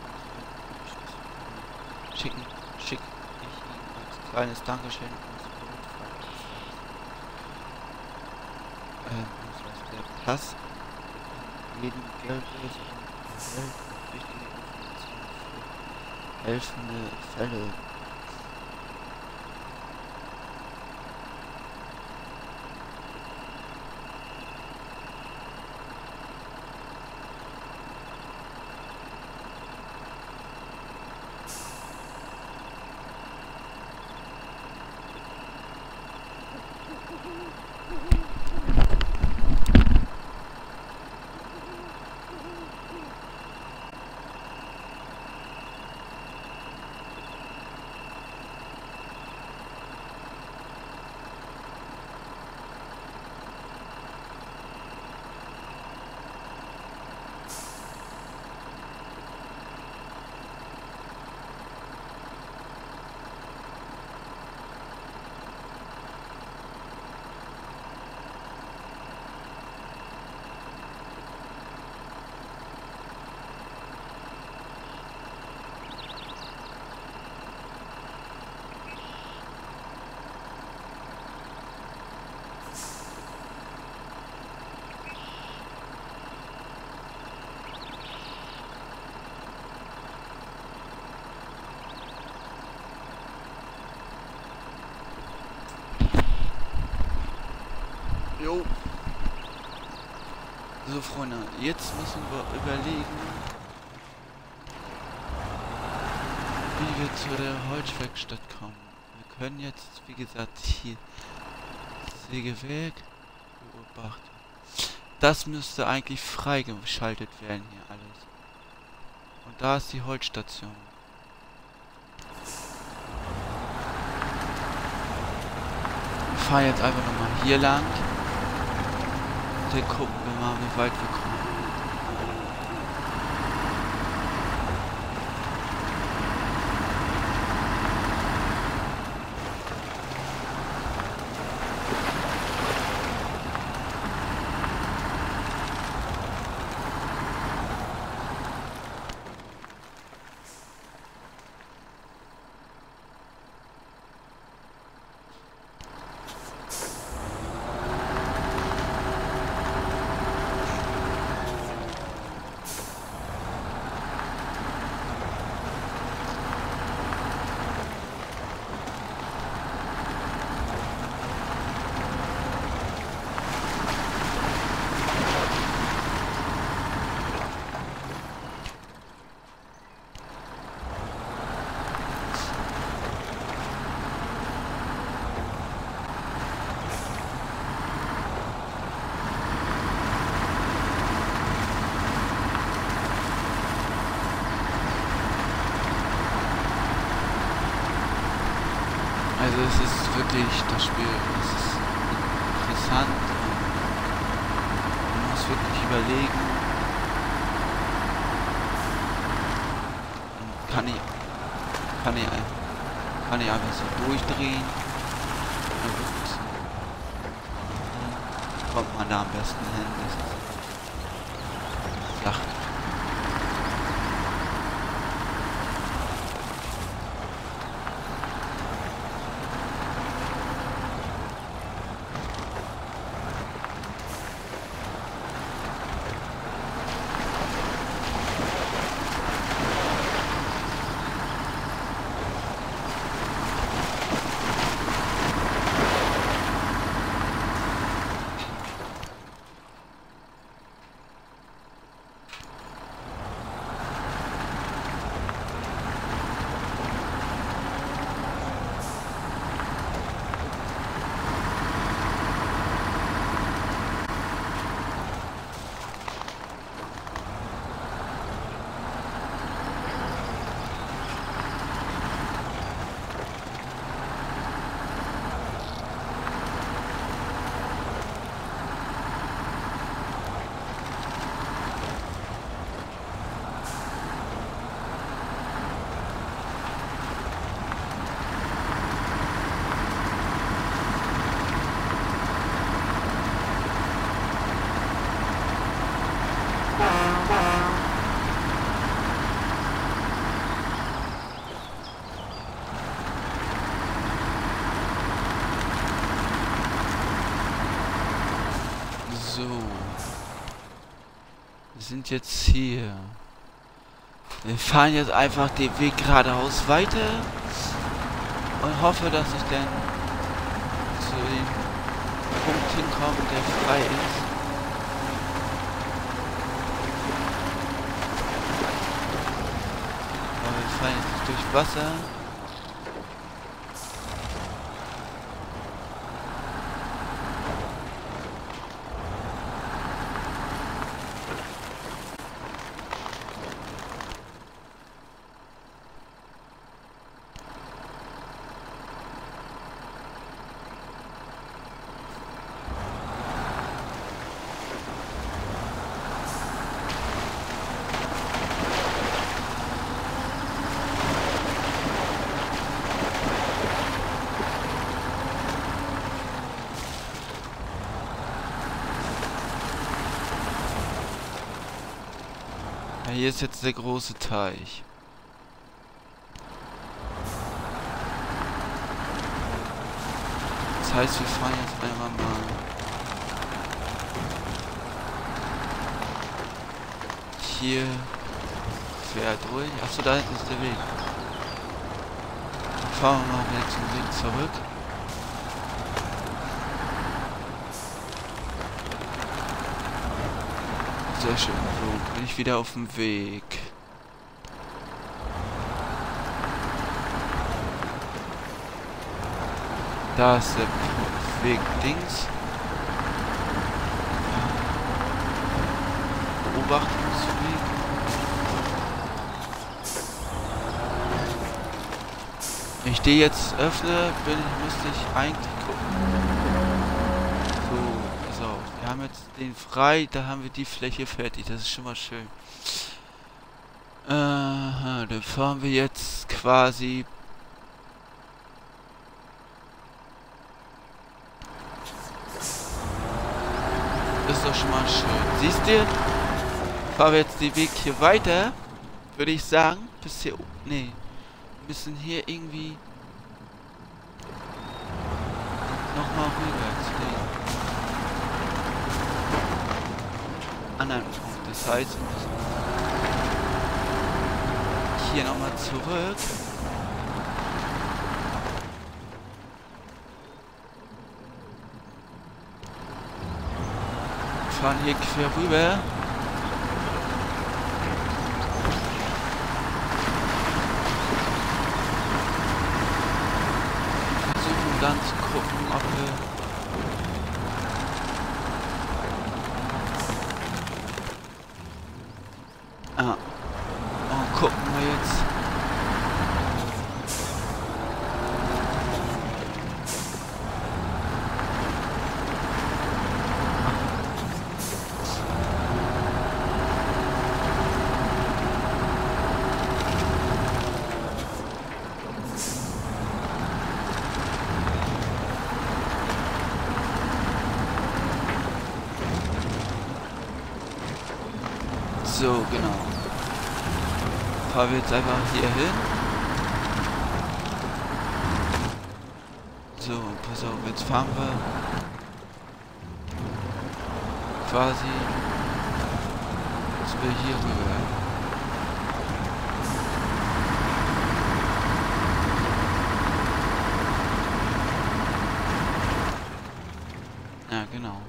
Speaker 1: und so schicken, schicke ich Ihnen als kleines Dankeschön unsere Notfallausweis. Äh, Ausweis der Pass in jedem Geldbörse und erhält wichtige Informationen für helfende Fälle. Also Freunde, jetzt müssen wir überlegen, wie wir zu der Holzwerkstatt kommen. Wir können jetzt, wie gesagt, hier Sägewerk beobachten. Das müsste eigentlich freigeschaltet werden hier alles. Und da ist die Holzstation. Wir fahren jetzt einfach nochmal hier lang. Und dann gucken wir mal, wie weit wir kommen. Also es ist wirklich das Spiel, es ist interessant und man muss wirklich überlegen und kann ich kann ich kann ich einfach so durchdrehen oder wirklich, wie kommt man da am besten hin? Das ist Sache. So. Wir sind jetzt hier. Wir fahren jetzt einfach den Weg geradeaus weiter und hoffe, dass ich dann zu dem Punkt hinkomme, der frei ist. Aber wir fahren jetzt durch Wasser. Ja, hier ist jetzt der große Teich. Das heißt, wir fahren jetzt einmal mal hier quer durch. Achso, da hinten ist der Weg. Dann fahren wir mal wieder zum Weg zurück. Sehr schön. So, bin ich wieder auf dem Weg. Da ist der Weg Dings. Beobachtungsweg. Wenn ich die jetzt öffne, bin, müsste ich eigentlich gucken. So, pass auf. Wir haben jetzt den frei, da haben wir die Fläche fertig. Das ist schon mal schön. Äh, dann fahren wir jetzt quasi. Ist doch schon mal schön. Siehst du? Fahren wir jetzt den Weg hier weiter, würde ich sagen. Bis hier. Nee. Wir müssen hier irgendwie nochmal rüber zu den anderen Punkt. Das heißt, wir müssen hier nochmal zurück. Fahren hier quer rüber. Versuchen dann zu gucken, ob wir ah. Und gucken wir jetzt. So, genau. Fahren wir jetzt einfach hier hin. So, pass auf, jetzt fahren wir quasi jetzt wir hier rüber. Ja, genau.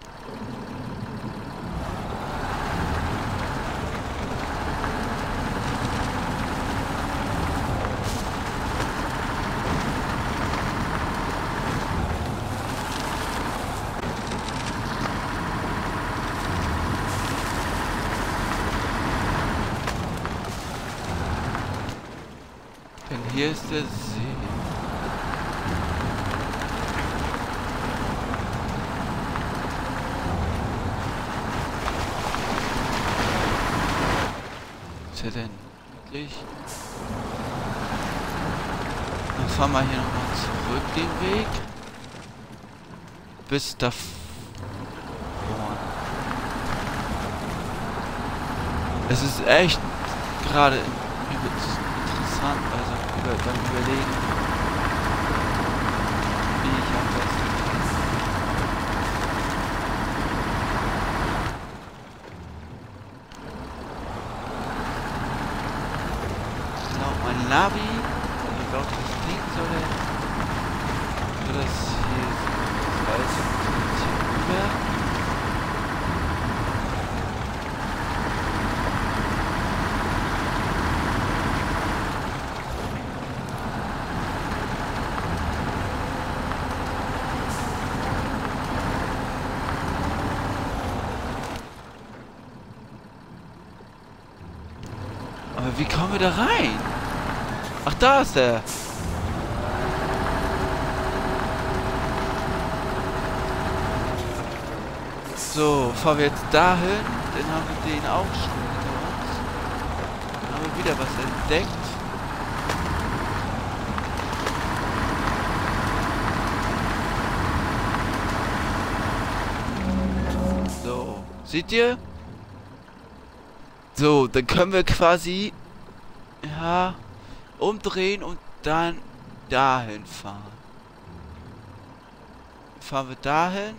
Speaker 1: Denn hier ist der See. Was ist er denn? Wirklich? Dann fahren wir hier nochmal zurück den Weg. Bis da vorne. Es ist echt gerade interessant, also über, dann überlegen, wie ich am besten genau, mein Navi, ich glaube, das Ding soll er, soll das hier, das weiß ich, hier rüber. Aber wie kommen wir da rein? Ach, da ist er. So, fahren wir jetzt dahin. Dann haben wir den auch schon hinter uns. Dann haben wir wieder was entdeckt. So, seht ihr? So, dann können wir quasi ja umdrehen und dann dahin fahren. Fahren wir dahin.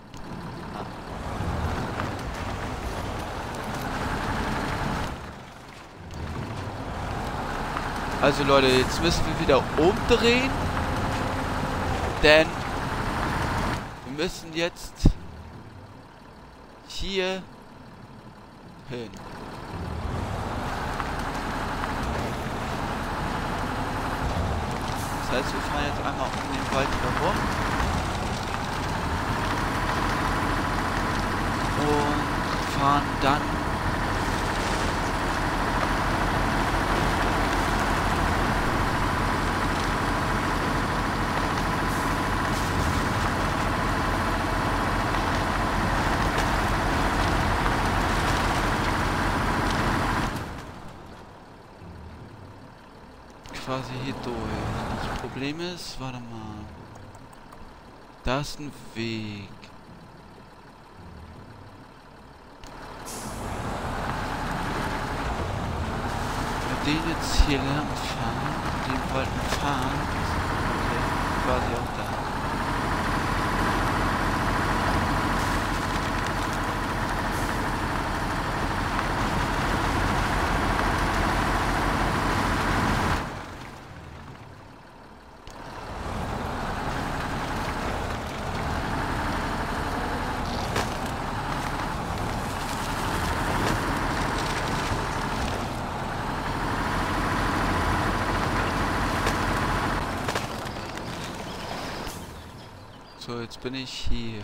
Speaker 1: Also Leute, jetzt müssen wir wieder umdrehen. Denn wir müssen jetzt hier hin. Das heißt, wir fahren jetzt einmal um den Wald herum. Und fahren dann quasi hier durch. Das Problem ist, warte mal. Da ist ein Weg. Wenn wir den jetzt hier lang fahren, den wollten fahren, ist quasi auch da. So, jetzt bin ich hier.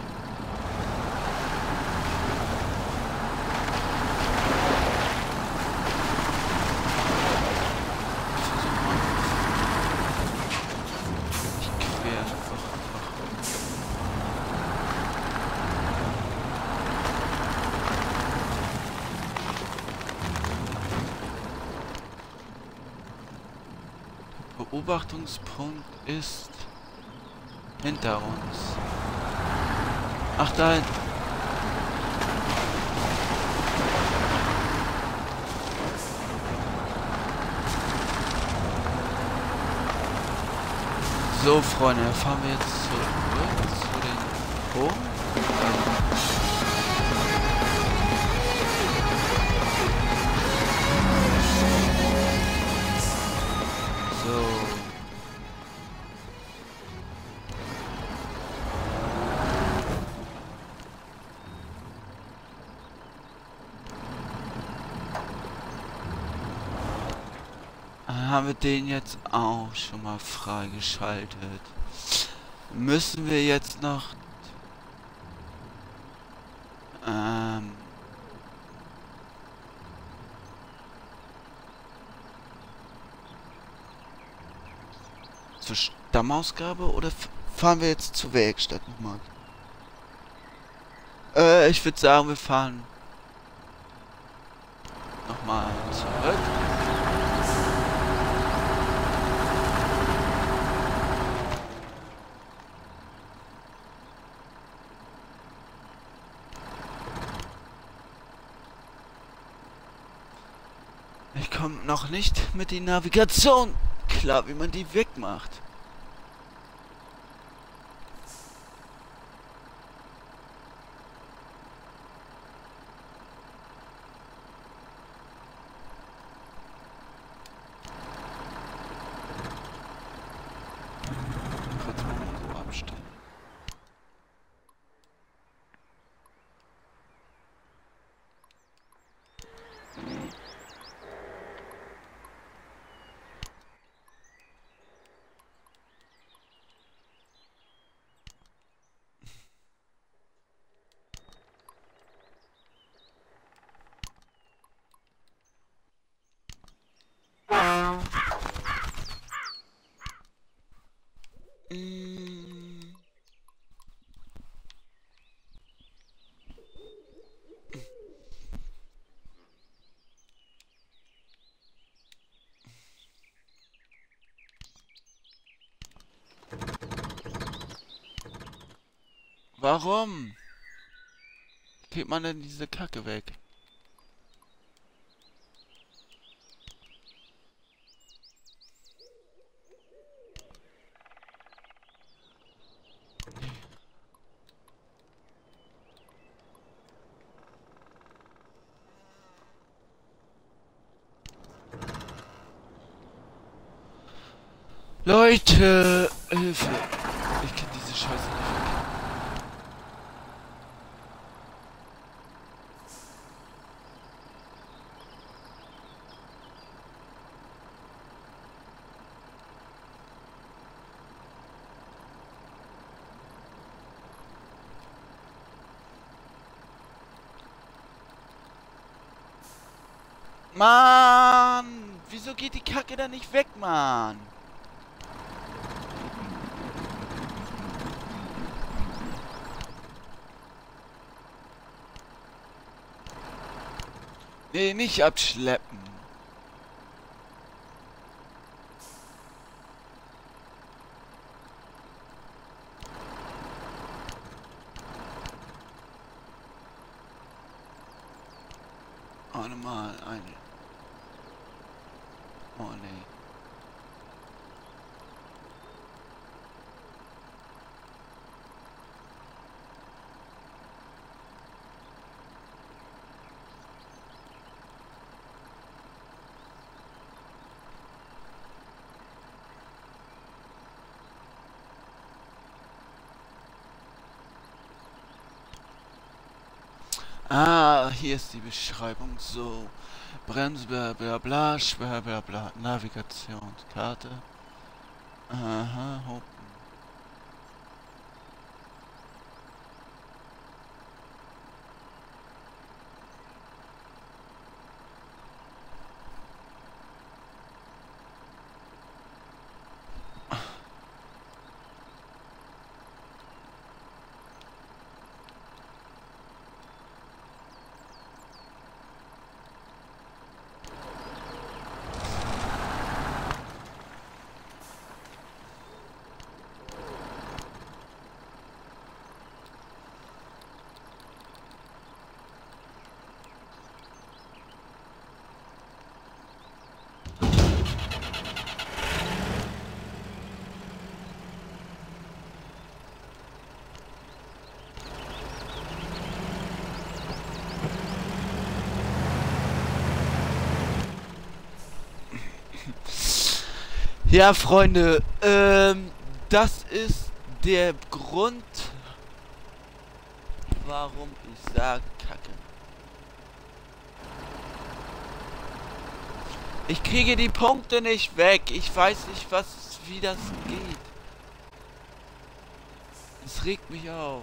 Speaker 1: Ich quer einfach. Der Beobachtungspunkt ist hinter uns. Ach, da hinten. So, Freunde, fahren wir jetzt zurück zu den Bogen. So. Haben wir den jetzt auch schon mal freigeschaltet. Müssen wir jetzt noch ähm, zur Stammausgabe oder fahren wir jetzt zur Werkstatt nochmal? Äh, ich würde sagen, wir fahren nochmal zurück. Ich komme noch nicht mit der Navigation klar, wie man die wegmacht. Kurz mal so abstellen. Warum geht man denn diese Kacke weg? Leute, Hilfe. Ich kann diese Scheiße nicht weg. Mann! Wieso geht die Kacke da nicht weg, Mann? Nee, nicht abschleppen. Oh, nochmal eine. Oh, nee. Ah, hier ist die Beschreibung. So. Bremse, bla bla bla, bla bla bla. Navigationskarte. Aha, hopp. Ja, Freunde, ähm, das ist der Grund, warum ich sage Kacke. Ich kriege die Punkte nicht weg. Ich weiß nicht, was, wie das geht. Es regt mich auf.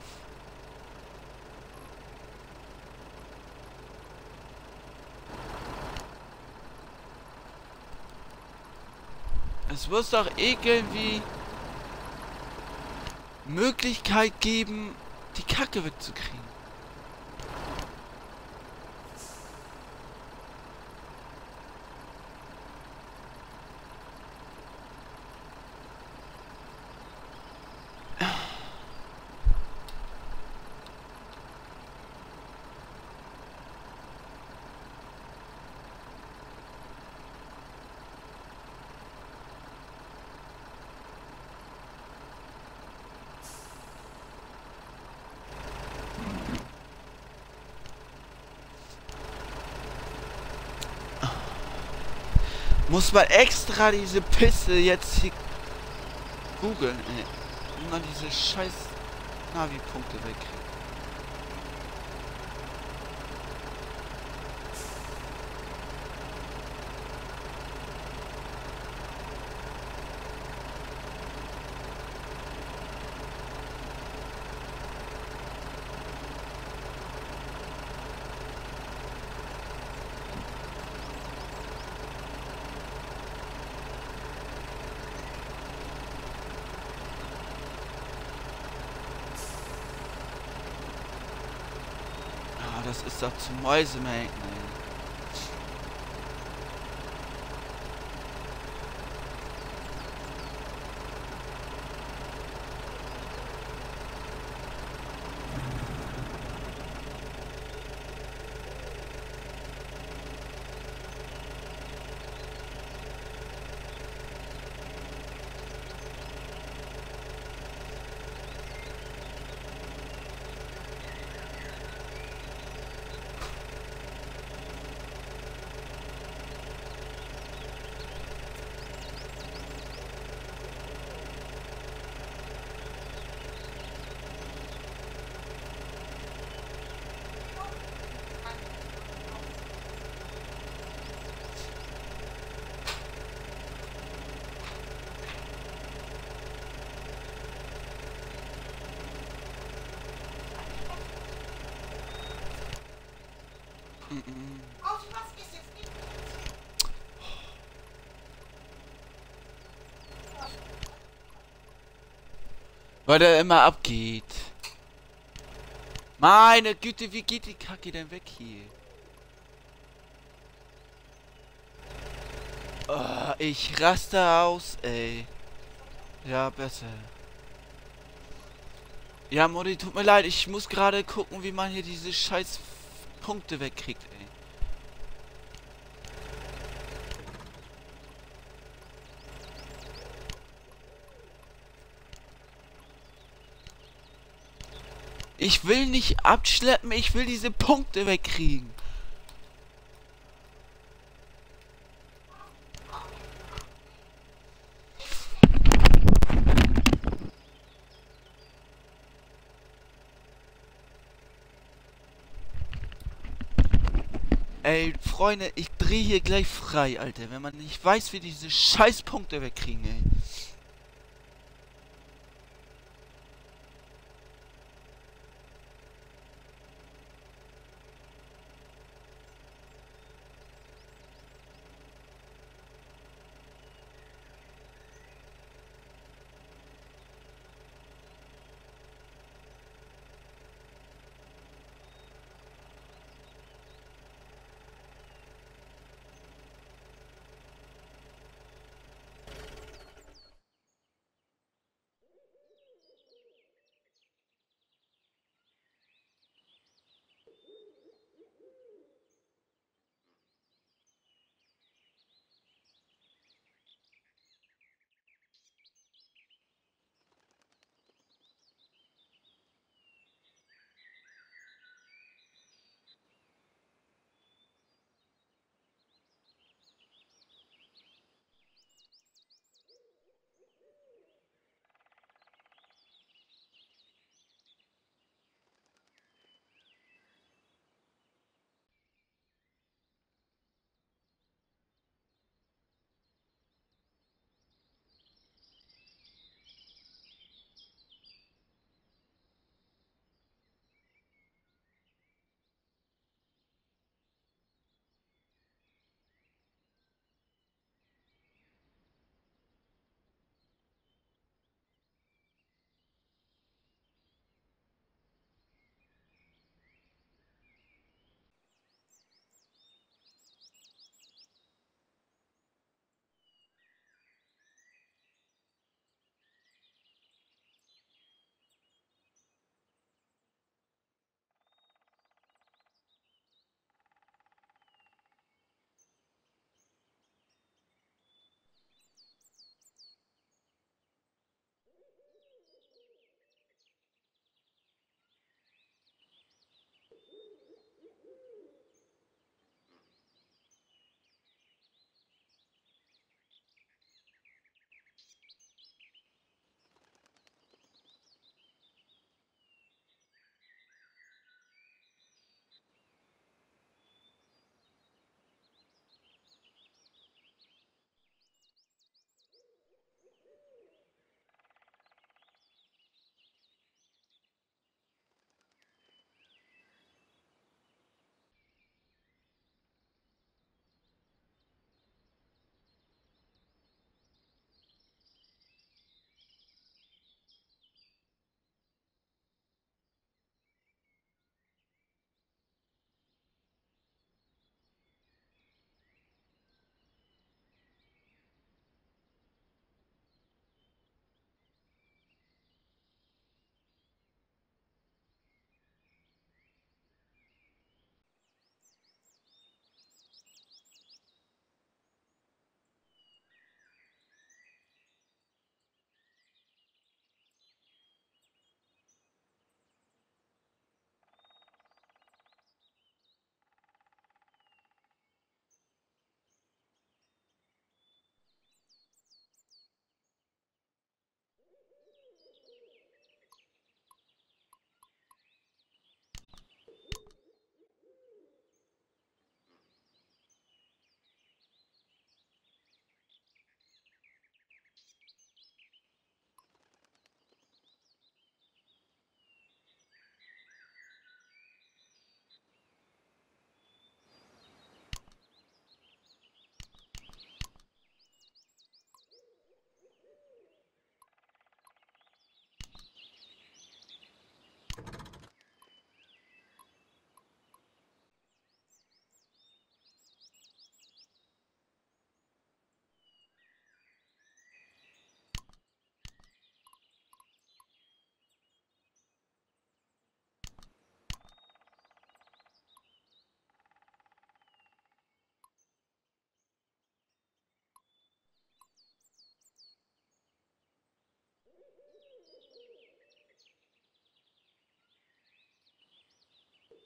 Speaker 1: Es muss doch irgendwie Möglichkeit geben, die Kacke wegzukriegen. Muss man extra diese Pisse jetzt hier googeln, ey. Um dann diese scheiß Navi-Punkte wegkriegen. Das ist doch zum Mäusemelken, ey.
Speaker 2: Auf was ist jetzt nicht?
Speaker 1: Weil der immer abgeht. Meine Güte, wie geht die Kacke denn weg hier? Oh, ich raste aus, ey. Ja, besser. Ja, Mutti, tut mir leid. Ich muss gerade gucken, wie man hier diese scheiß Punkte wegkriegt, ey. Ich will nicht abschleppen, ich will diese Punkte wegkriegen. Ey, Freunde, ich drehe hier gleich frei, Alter. Wenn man nicht weiß, wie diese scheiß Punkte wegkriegen, ey.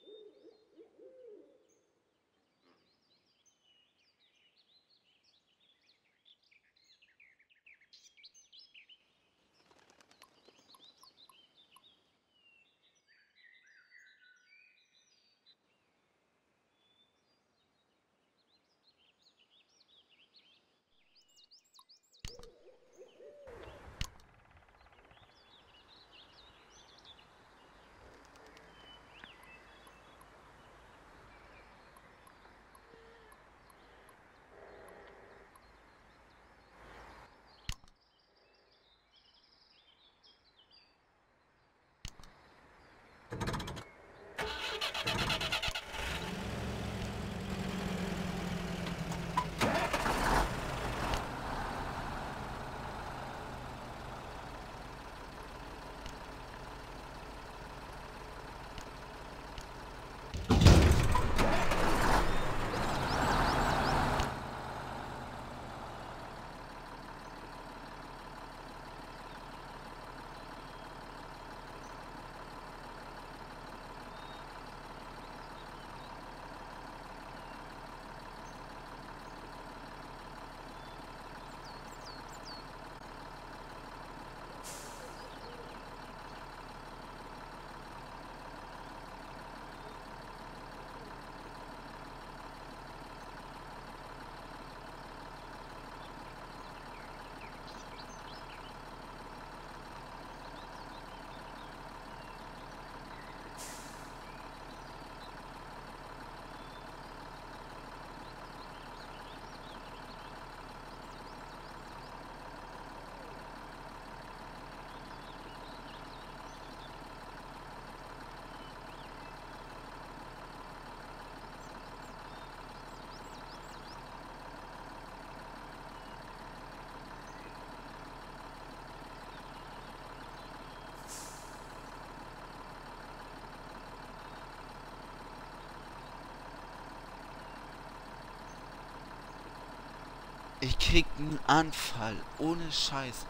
Speaker 1: Ich krieg einen Anfall. Ohne Scheiß.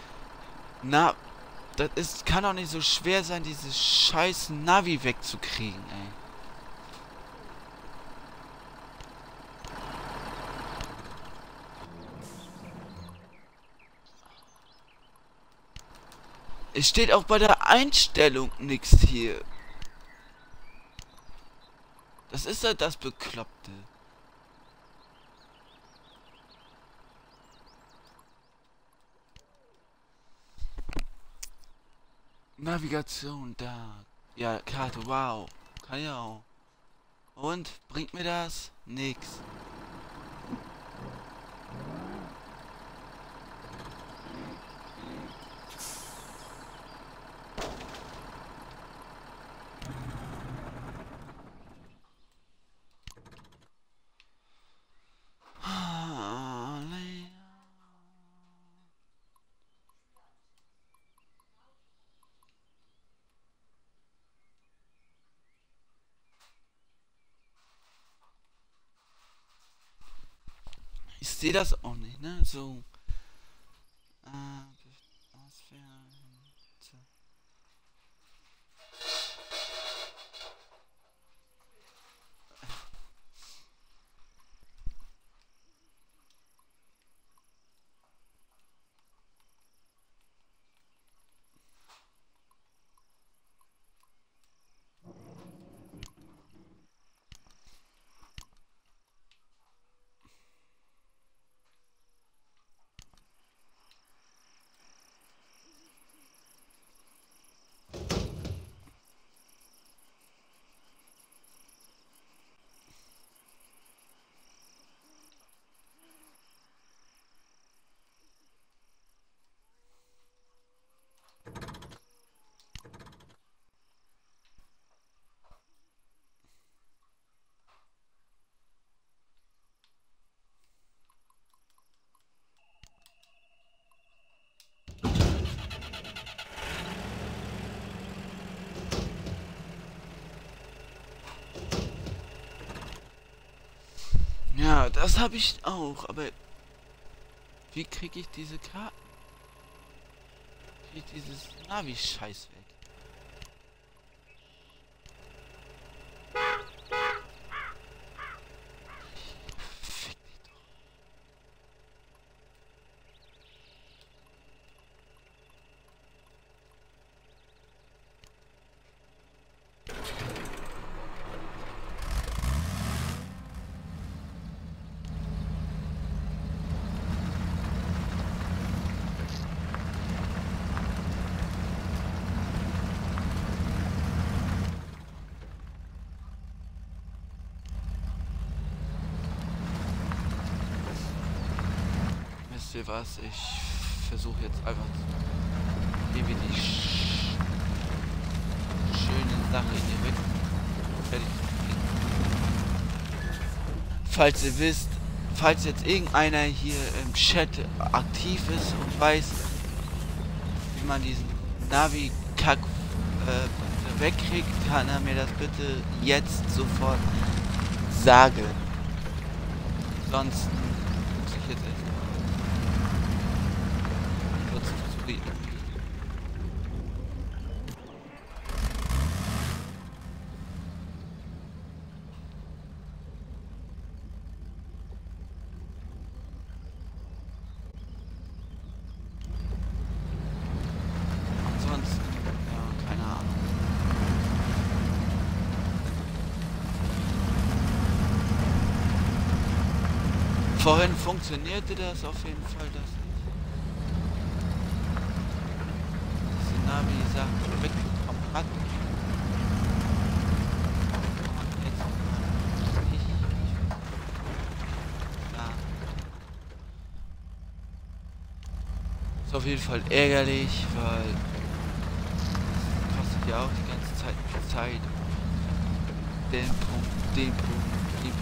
Speaker 1: Na, das ist, kann doch nicht so schwer sein, dieses scheiß Navi wegzukriegen, ey. Es steht auch bei der Einstellung nichts hier. Das ist halt das Bekloppte. Navigation da. Ja, Karte, wow. Kann ja auch. Und? Bringt mir das? Nix. Ich sehe das auch nicht, ne? So. Äh, Auswählen. Ja, das habe ich auch, aber wie kriege ich diese Karten? Kriege ich dieses Navi-Scheiß weg? ihr was? Ich versuche jetzt einfach irgendwie die sch schöne Sache hier weg fertig zu kriegen. Falls ihr wisst, falls jetzt irgendeiner hier im Chat aktiv ist und weiß, wie man diesen Navi-Kack äh, wegkriegt, kann er mir das bitte jetzt sofort sagen. Sonst muss ich jetzt echt kurz zufrieden. Vorhin funktionierte das auf jeden Fall, dass diese Navi-Sache wegbekommen hat. Und jetzt kann ich, ja. Ist auf jeden Fall ärgerlich, weil das kostet ja auch die ganze Zeit Zeit. Den Punkt, den Punkt, den Punkt.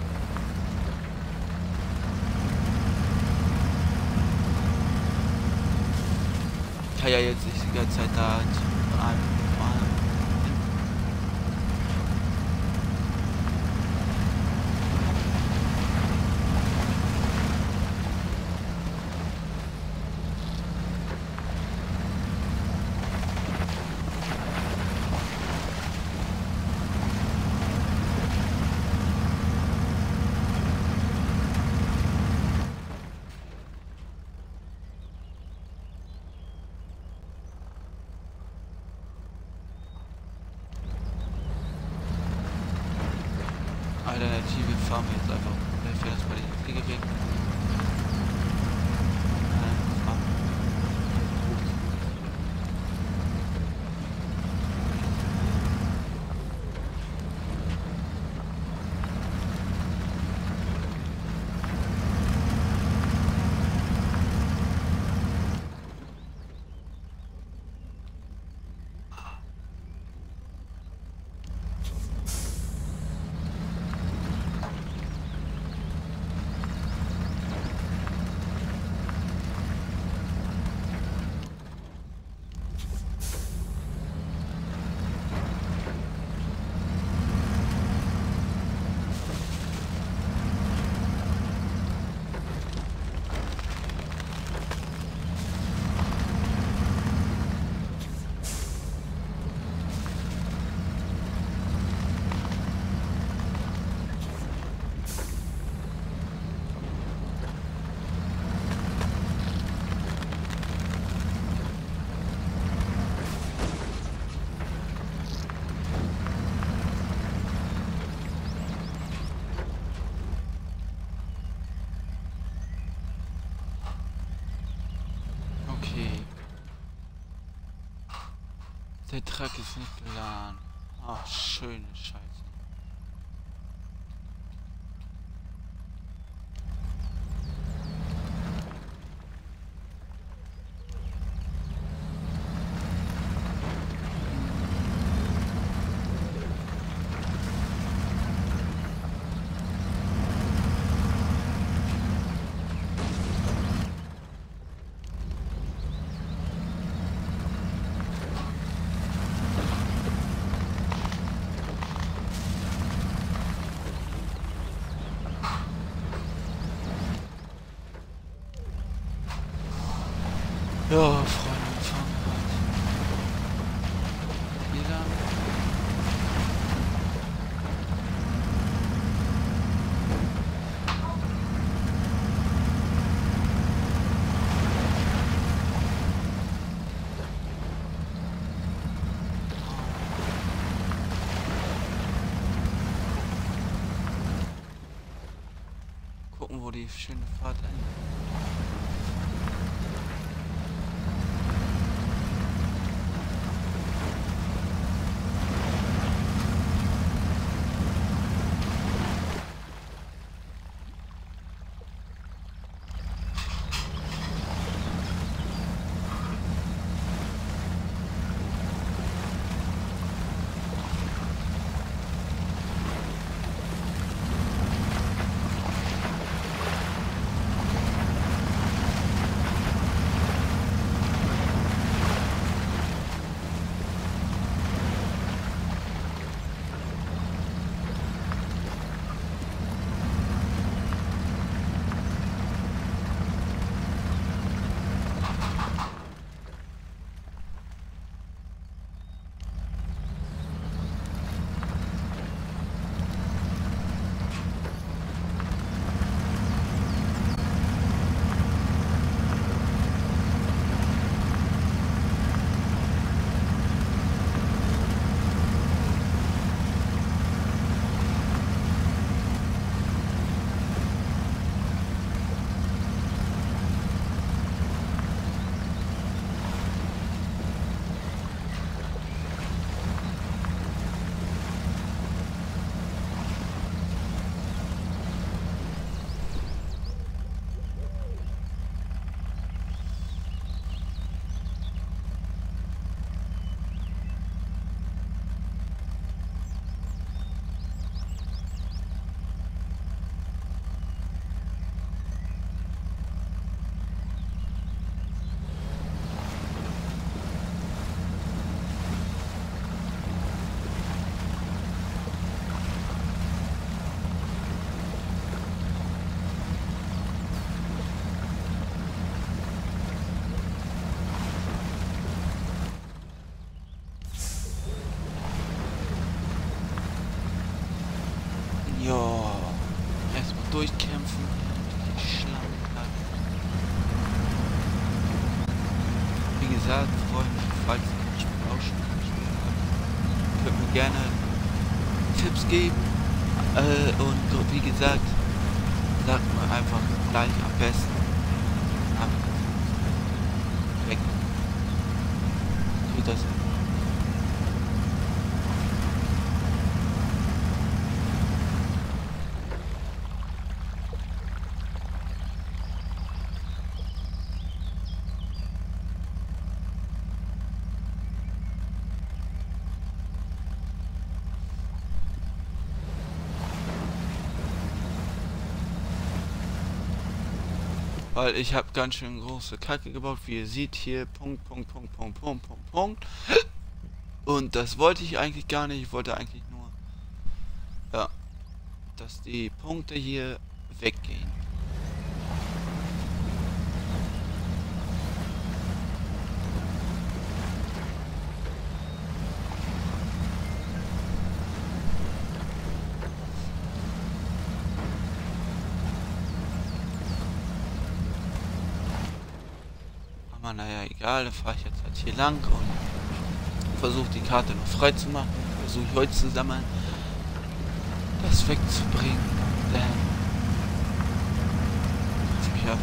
Speaker 1: Ich kann ja jetzt nicht die ganze Zeit da von einem Mal. Alternative fahren wir jetzt einfach. Vielleicht fährt das bei den Fliege weg. Der Truck ist nicht geladen. Ach, schöne Scheiße. Ja, Freunde, wir fahren halt hier lang. Gucken, wo die schöne Fahrt endet. durchkämpfen. Die Schlangen. Wie gesagt, Freunde, falls ihr das Spiel auch schon gespielt habt, könnt mir gerne Tipps geben. Äh, und so, wie gesagt, sagt mir einfach gleich am besten. Weg. Tut das. Weil ich habe ganz schön große Kacke gebaut, wie ihr seht hier, Punkt, Punkt, Punkt, Punkt, Punkt, Punkt, Punkt. Und das wollte ich eigentlich gar nicht, ich wollte eigentlich nur, ja, dass die Punkte hier weggehen. Naja, egal, dann fahre ich jetzt halt hier lang und versuche die Karte noch frei zu machen. Versuche ich heute zu sammeln, das wegzubringen. Denn ja,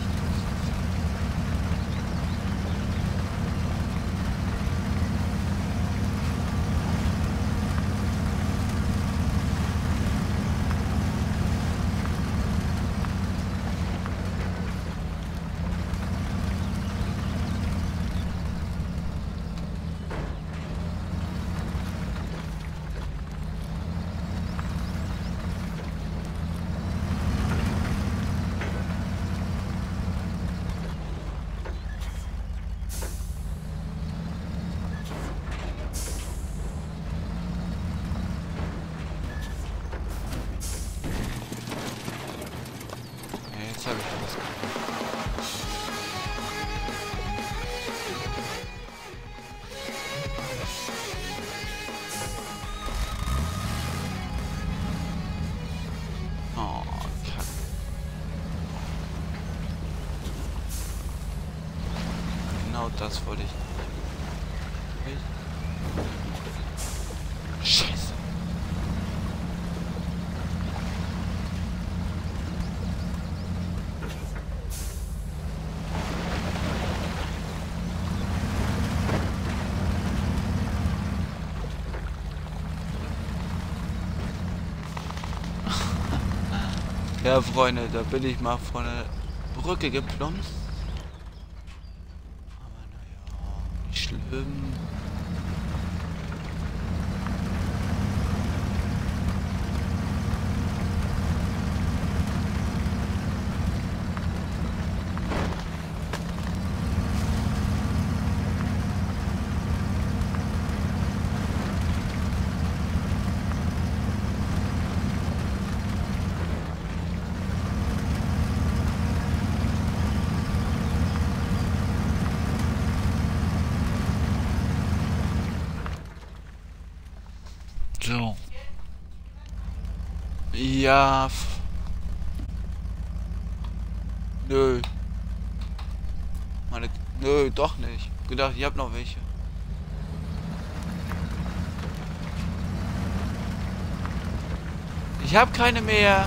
Speaker 1: jetzt habe ich das gemacht. Oh, Kacke. Genau das wollte ich nicht. Scheiße. Ja, Freunde, da bin ich mal von der Brücke geplumpst. Aber naja, nicht schlimm. So. Ja. Nö. Meine. Nö, doch nicht. Gedacht, ich hab noch welche. Ich hab keine mehr.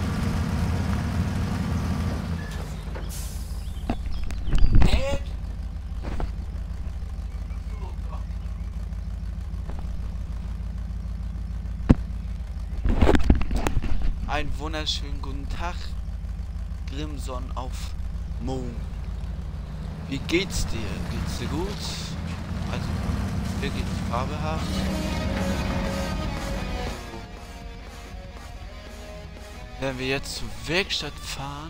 Speaker 1: Einen wunderschönen guten Tag, Grimson auf Moon. Wie geht's dir? Geht's dir gut? Also, wirklich Farbe haben. Wenn wir jetzt zur Werkstatt fahren.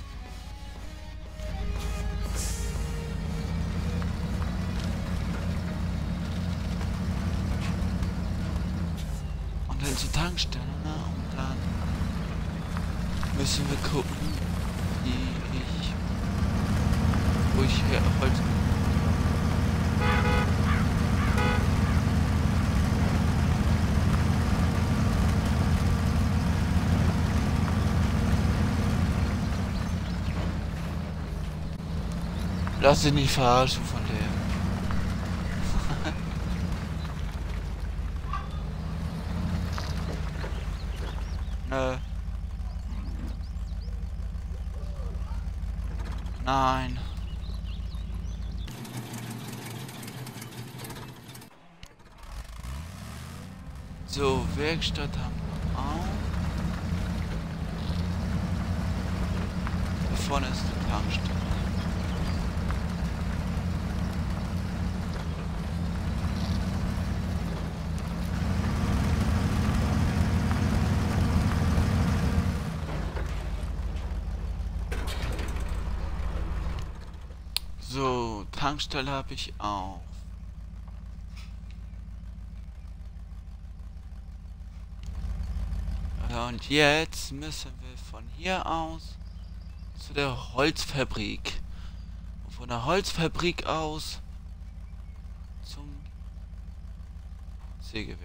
Speaker 1: Und dann zur Tankstelle, und dann müssen wir gucken, wie ich, wo ich her heute. Lass dich nicht verarschen von der. Nö. Nein. So, Werkstatt haben wir auch. Da vorne ist die Tankstelle. So, Tankstelle habe ich auch. Ja, und jetzt müssen wir von hier aus zu der Holzfabrik. Und von der Holzfabrik aus zum Sägewerk.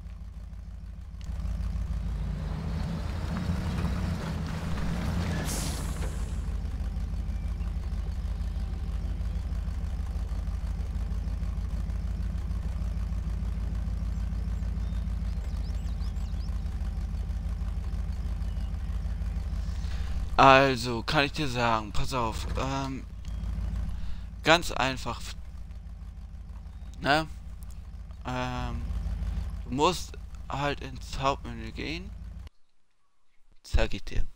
Speaker 1: Also, kann ich dir sagen, pass auf, ähm, ganz einfach, ne, ähm, du musst halt ins Hauptmenü gehen, zeig ich dir.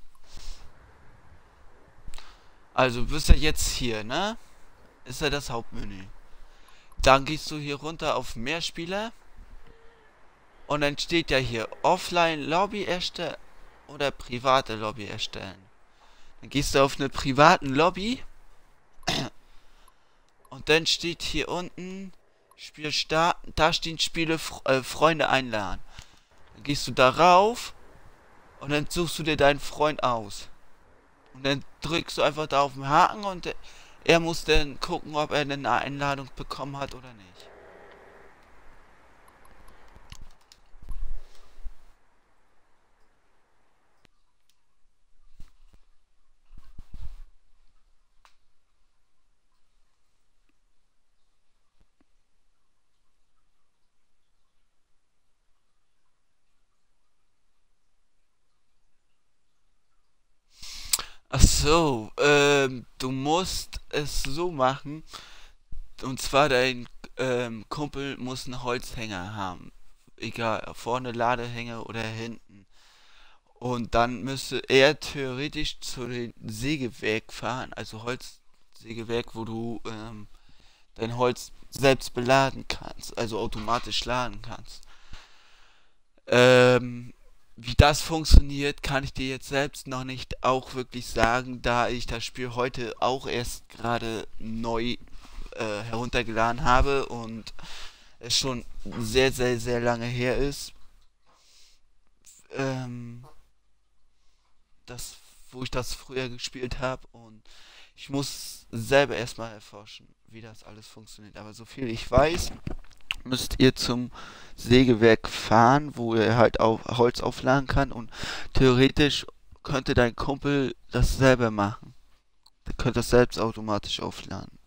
Speaker 1: Also, du bist ja jetzt hier, ne, ist ja das Hauptmenü. Dann gehst du hier runter auf Mehrspieler und dann steht ja hier Offline Lobby erstellen oder private Lobby erstellen. Dann gehst du auf eine privaten Lobby und dann steht hier unten Spiel starten, da stehen Spiele äh, Freunde einladen. Dann gehst du darauf und dann suchst du dir deinen Freund aus. Und dann drückst du einfach da auf den Haken und er muss dann gucken, ob er eine Einladung bekommen hat oder nicht. Ach so, ähm, du musst es so machen, und zwar dein ähm, Kumpel muss einen Holzhänger haben. Egal, vorne Ladehänger oder hinten. Und dann müsste er theoretisch zu dem Sägewerk fahren, also Holzsägewerk, wo du ähm, dein Holz selbst beladen kannst, also automatisch laden kannst. Ähm, wie das funktioniert, kann ich dir jetzt selbst noch nicht auch wirklich sagen, da ich das Spiel heute auch erst gerade neu äh, heruntergeladen habe und es schon sehr, sehr, sehr lange her ist. Ähm, das, wo ich das früher gespielt habe und ich muss selber erstmal erforschen, wie das alles funktioniert. Aber so viel ich weiß, müsst ihr zum Sägewerk fahren, wo ihr halt auch Holz aufladen kann und theoretisch könnte dein Kumpel das selber machen. Der könnte das selbst automatisch aufladen.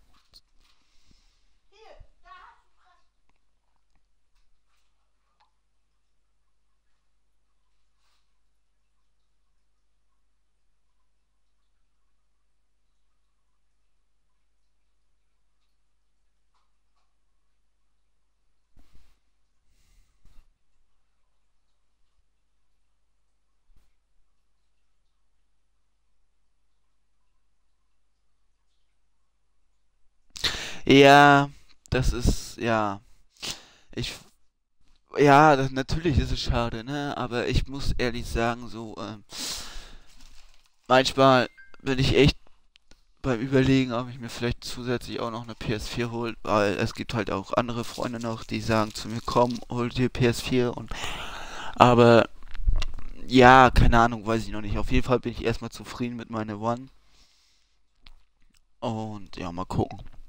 Speaker 1: Ja, das ist, ja, ich, ja, das, natürlich ist es schade, ne, aber ich muss ehrlich sagen, so, ähm, manchmal bin ich echt beim Überlegen, ob ich mir vielleicht zusätzlich auch noch eine P S vier hole, weil es gibt halt auch andere Freunde noch, die sagen zu mir, komm, hol dir P S vier und, aber, ja, keine Ahnung, weiß ich noch nicht. Auf jeden Fall bin ich erstmal zufrieden mit meiner One und, ja, mal gucken.